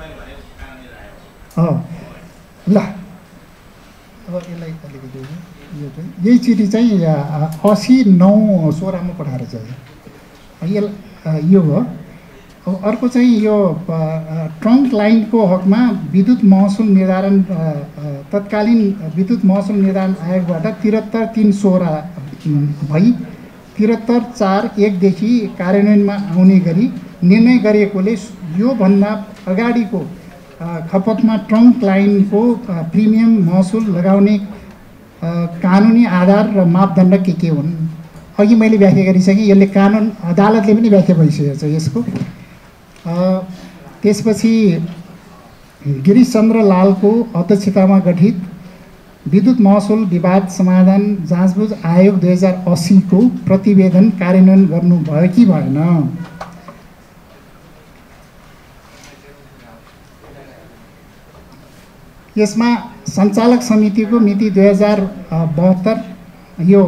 ल अब यसलाई अलिकति यो चाहिँ यही चिठी चाहिँ 80-9-16 पठाएर चाहिँ यो हो। अब अर्को चाहिँ यो ट्रङ्क लाइनको हकमा विद्युत महसुल निर्धारण तत्कालीन विद्युत महसुल निर्धारण आयोगबाट 73-3-16 भई 73-4(1) देखि कार्यान्वयनमा आउने गरी निर्णय गरिएकोले योभन्दा अगाडिको खपतमा ट्रङ्क लाइनको प्रिमियम महसुल लगाउने कानुनी आधार र मापदण्ड के हुन्। अघि मैले व्याख्या गरिसकेँ, यसले कानुन अदालतले पनि व्याख्या भइसकेको छ यसको। त्यसपछि गिरीशचन्द्र लालको अध्यक्षतामा गठित विद्युत महसुल विवाद समाधान जाँचबुझ आयोग 2080 को प्रतिवेदन कार्यान्वयन गर्नुभयो कि भएन। यसमा सञ्चालक समितिको मिति 2072 यो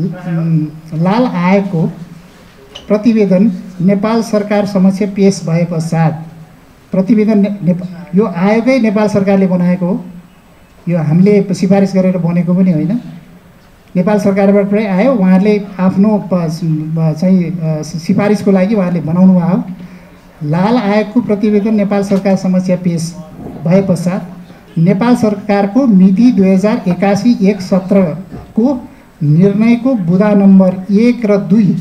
लाल आयोगको प्रतिवेदन नेपाल सरकार समक्ष पेश भए पश्चात प्रतिवेदन यो आयोगै नेपाल सरकारले बनाएको हो। यो हामीले सिफारिस गरेर बनेको पनि होइन, नेपाल सरकारबाट पनि आयो। उहाँहरूले आफ्नो चाहिँ सिफारिसको लागि उहाँहरूले बनाउनु भयो। लाल आयोगको प्रतिवेदन नेपाल सरकार समक्ष पेश भए पश्चात नेपाल सरकारको मिति 2081-1-17 को निर्णयको बुँदा नम्बर 1 र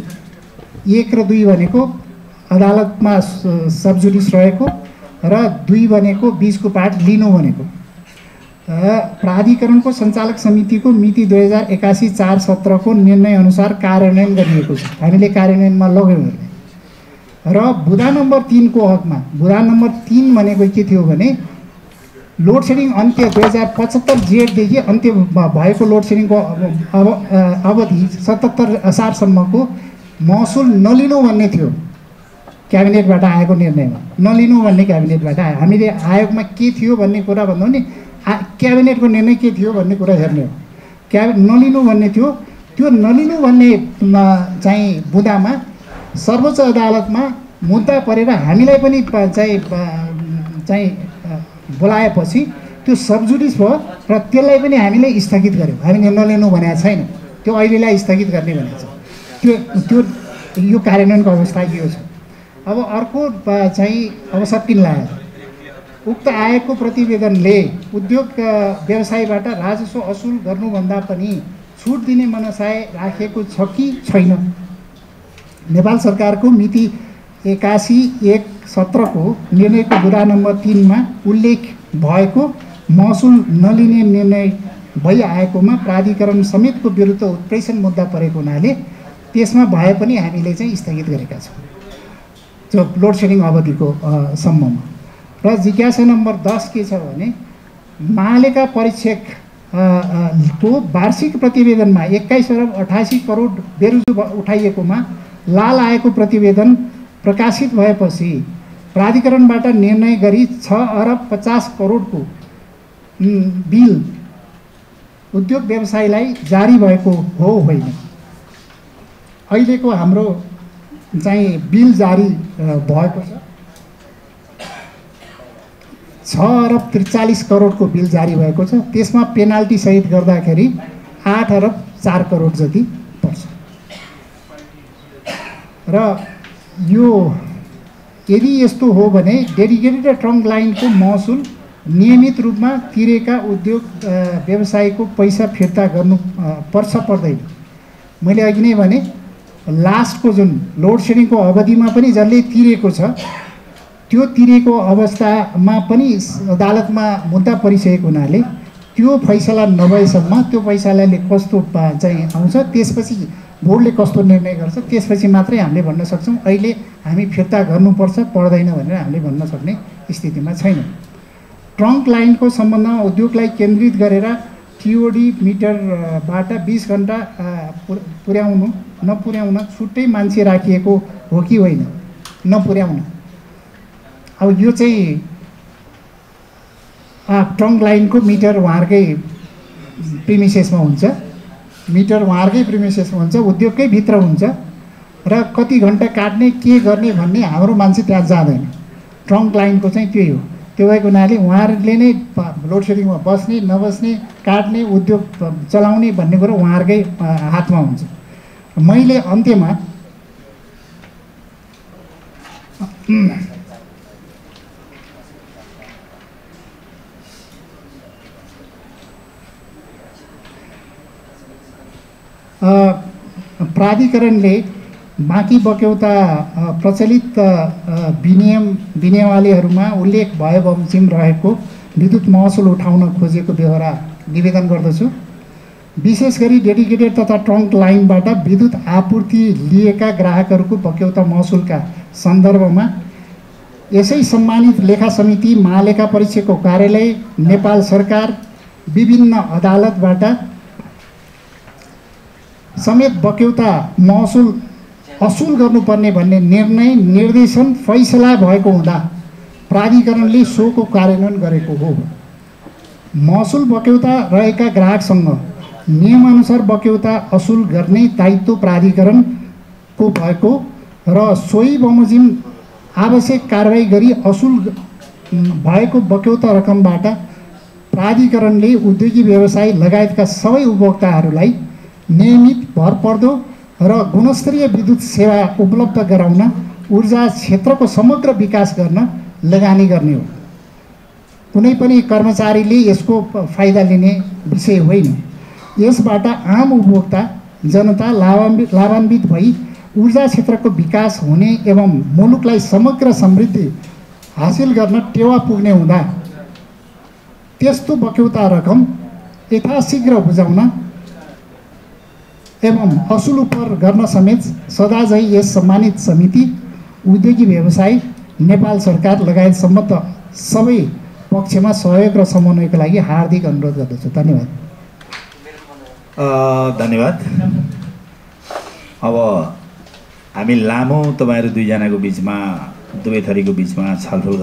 2 भनेको अदालतमा सबजुडिस रहेको र 2 भनेको 20 को पाठ लिनु भनेको प्राधिकरणको सञ्चालक समितिको मिति 2081-4-17 को निर्णय अनुसार कार्यान्वयन गरिएको छ। हामीले कार्यान्वयनमा लग्यौँ। र बुँदा नम्बर 3 को हकमा बुँदा नम्बर 3 भनेको के थियो भने लोड सेडिङ अन्त्य 2075 जेठदेखि अन्त्य भएको लोड सेडिङको अवधि 77 असारसम्मको महसुल नलिनु भन्ने थियो। क्याबिनेटबाट आएको निर्णयमा नलिनु भन्ने क्याबिनेटबाट आयो। हामीले आयोगमा के थियो भन्ने कुरा भन्दा पनि क्याबिनेटको निर्णय के थियो भन्ने कुरा हेर्ने हो। नलिनु भन्ने थियो। त्यो नलिनु भन्ने चाहिँ बुँदामा सर्वोच्च अदालतमा मुद्दा परेर हामीलाई पनि चाहिँ बोलाएपछि त्यो सबजुडिस भयो र त्यसलाई पनि हामीले स्थगित गऱ्यौँ। हामीले नलिनु भनेको छैन, त्यो अहिलेलाई स्थगित गर्ने भनेको छ। त्यो यो कार्यान्वयनको अवस्था यो छ। अब अर्को चाहिँ अब सकिन लाग्यो। उक्त आयोगको प्रतिवेदनले उद्योग व्यवसायबाट राजस्व असुल गर्नुभन्दा पनि छुट दिने मनसाय राखेको छ कि छैन। नेपाल सरकारको मिति 81-1 2017 को निर्णयको बुँदा नम्बर 3 मा उल्लेख भएको महसुल नलिने निर्णय भइआएकोमा प्राधिकरण समेतको विरुद्ध उत्प्रेषण मुद्दा परेको हुनाले त्यसमा भए पनि हामीले चाहिँ स्थगित गरेका छौँ जो लोड सेडिङ अवधिको सम्ममा। र जिज्ञासा नम्बर 10 के छ भने महालेखा परीक्षक को वार्षिक प्रतिवेदनमा 21 अरब 88 करोड बेरुजु उठाइएकोमा लाल आएको प्रतिवेदन प्रकाशित भएपछि प्राधिकरणबाट निर्णय गरी 6 अरब 50 करोडको बिल उद्योग व्यवसायलाई जारी भएको हो होइन। अहिलेको हाम्रो चाहिँ बिल जारी भएको छ 6 अरब 43 करोडको बिल जारी भएको छ। त्यसमा पेनाल्टी सहित गर्दाखेरि 8 अरब 4 करोड जति पर्छ। र यो यदि यस्तो हो भने डेडिकेटेड र ट्रङ्क लाइनको महसुल नियमित रूपमा तिरेका उद्योग व्यवसायको पैसा फिर्ता गर्नु पर्छ पर्दैन। मैले अघि नै भने लास्टको जुन लोड सेडिङको अवधिमा पनि जसले तिरेको छ त्यो तिरेको अवस्थामा पनि अदालतमा मुद्दा परिसकेको हुनाले त्यो फैसला नभएसम्म त्यो फैसलाले कस्तो चाहिँ आउँछ त्यसपछि बोर्डले कस्तो निर्णय गर्छ त्यसपछि मात्रै हामीले भन्न सक्छौँ अहिले हामी फिर्ता गर्नुपर्छ पर्दैन भनेर हामीले भन्न सक्ने स्थितिमा छैनौँ। ट्रङ्क लाइनको सम्बन्धमा उद्योगलाई केन्द्रित गरेर टिओडी मिटरबाट 20 घण्टा पुर्याउनु नपुर्याउन छुट्टै मान्छे राखिएको हो कि होइन नपुर्याउन। अब यो चाहिँ ट्रङ्क लाइनको मिटर उहाँहरूकै प्रिमिसेसमा हुन्छ, मिटर उहाँहरूकै प्रिमिसेसमा हुन्छ, उद्योगकै भित्र हुन्छ र कति घन्टा काट्ने के गर्ने भन्ने हाम्रो मान्छे त्यहाँ जाँदैन। ट्रङ्क लाइनको चाहिँ त्यही हो। त्यो भएको हुनाले उहाँहरूले नै लोड सेडिङमा बस्ने नबस्ने काट्ने उद्योग चलाउने भन्ने कुरो उहाँहरूकै हातमा हुन्छ। मैले अन्त्यमा प्राधिकरणले बाँकी बक्यौता प्रचलित विनियमावलीहरूमा उल्लेख भए बमोजिम रहेको विद्युत महसुल उठाउन खोजेको बेहोरा निवेदन गर्दछु। विशेष गरी डेडिकेटेड तथा ट्रङ्क लाइनबाट विद्युत आपूर्ति लिएका ग्राहकहरूको बक्यौता महसुलका सन्दर्भमा यसै सम्मानित लेखा समिति, महालेखा परीक्षकको कार्यालय, नेपाल सरकार, विभिन्न अदालतबाट समेत बक्यौता महसुल असुल गर्नुपर्ने भन्ने निर्णय निर्देशन फैसला भएको हुँदा प्राधिकरणले सोको कार्यान्वयन गरेको हो। महसुल बक्यौता रहेका ग्राहकसँग नियमअनुसार बक्यौता असुल गर्ने दायित्व प्राधिकरणको भएको र सोही बमोजिम आवश्यक कारबाही गरी असुल भएको बक्यौता रकमबाट प्राधिकरणले उद्योगी व्यवसाय लगायतका सबै उपभोक्ताहरूलाई नियमित भरपर्दो र गुणस्तरीय विद्युत सेवा उपलब्ध गराउन ऊर्जा क्षेत्रको समग्र विकास गर्न लगानी गर्ने हो। कुनै पनि कर्मचारीले यसको फाइदा लिने विषय होइन। यसबाट आम उपभोक्ता जनता लाभान्वित भई ऊर्जा क्षेत्रको विकास हुने एवं मुलुकलाई समग्र समृद्धि हासिल गर्न टेवा पुग्ने हुँदा त्यस्तो बक्यौता रकम यथाशीघ्र बुझाउन एवं असुल उपर गर्न समेत सदाझै यस सम्मानित समिति, उद्योगी व्यवसाय, नेपाल सरकार लगायत सम्बद्ध सबै पक्षमा सहयोग र समन्वयको लागि हार्दिक अनुरोध गर्दछु। धन्यवाद। धन्यवाद। अब हामी लामो तपाईँहरू दुईजनाको बिचमा दुवै थरीको बिचमा छलफल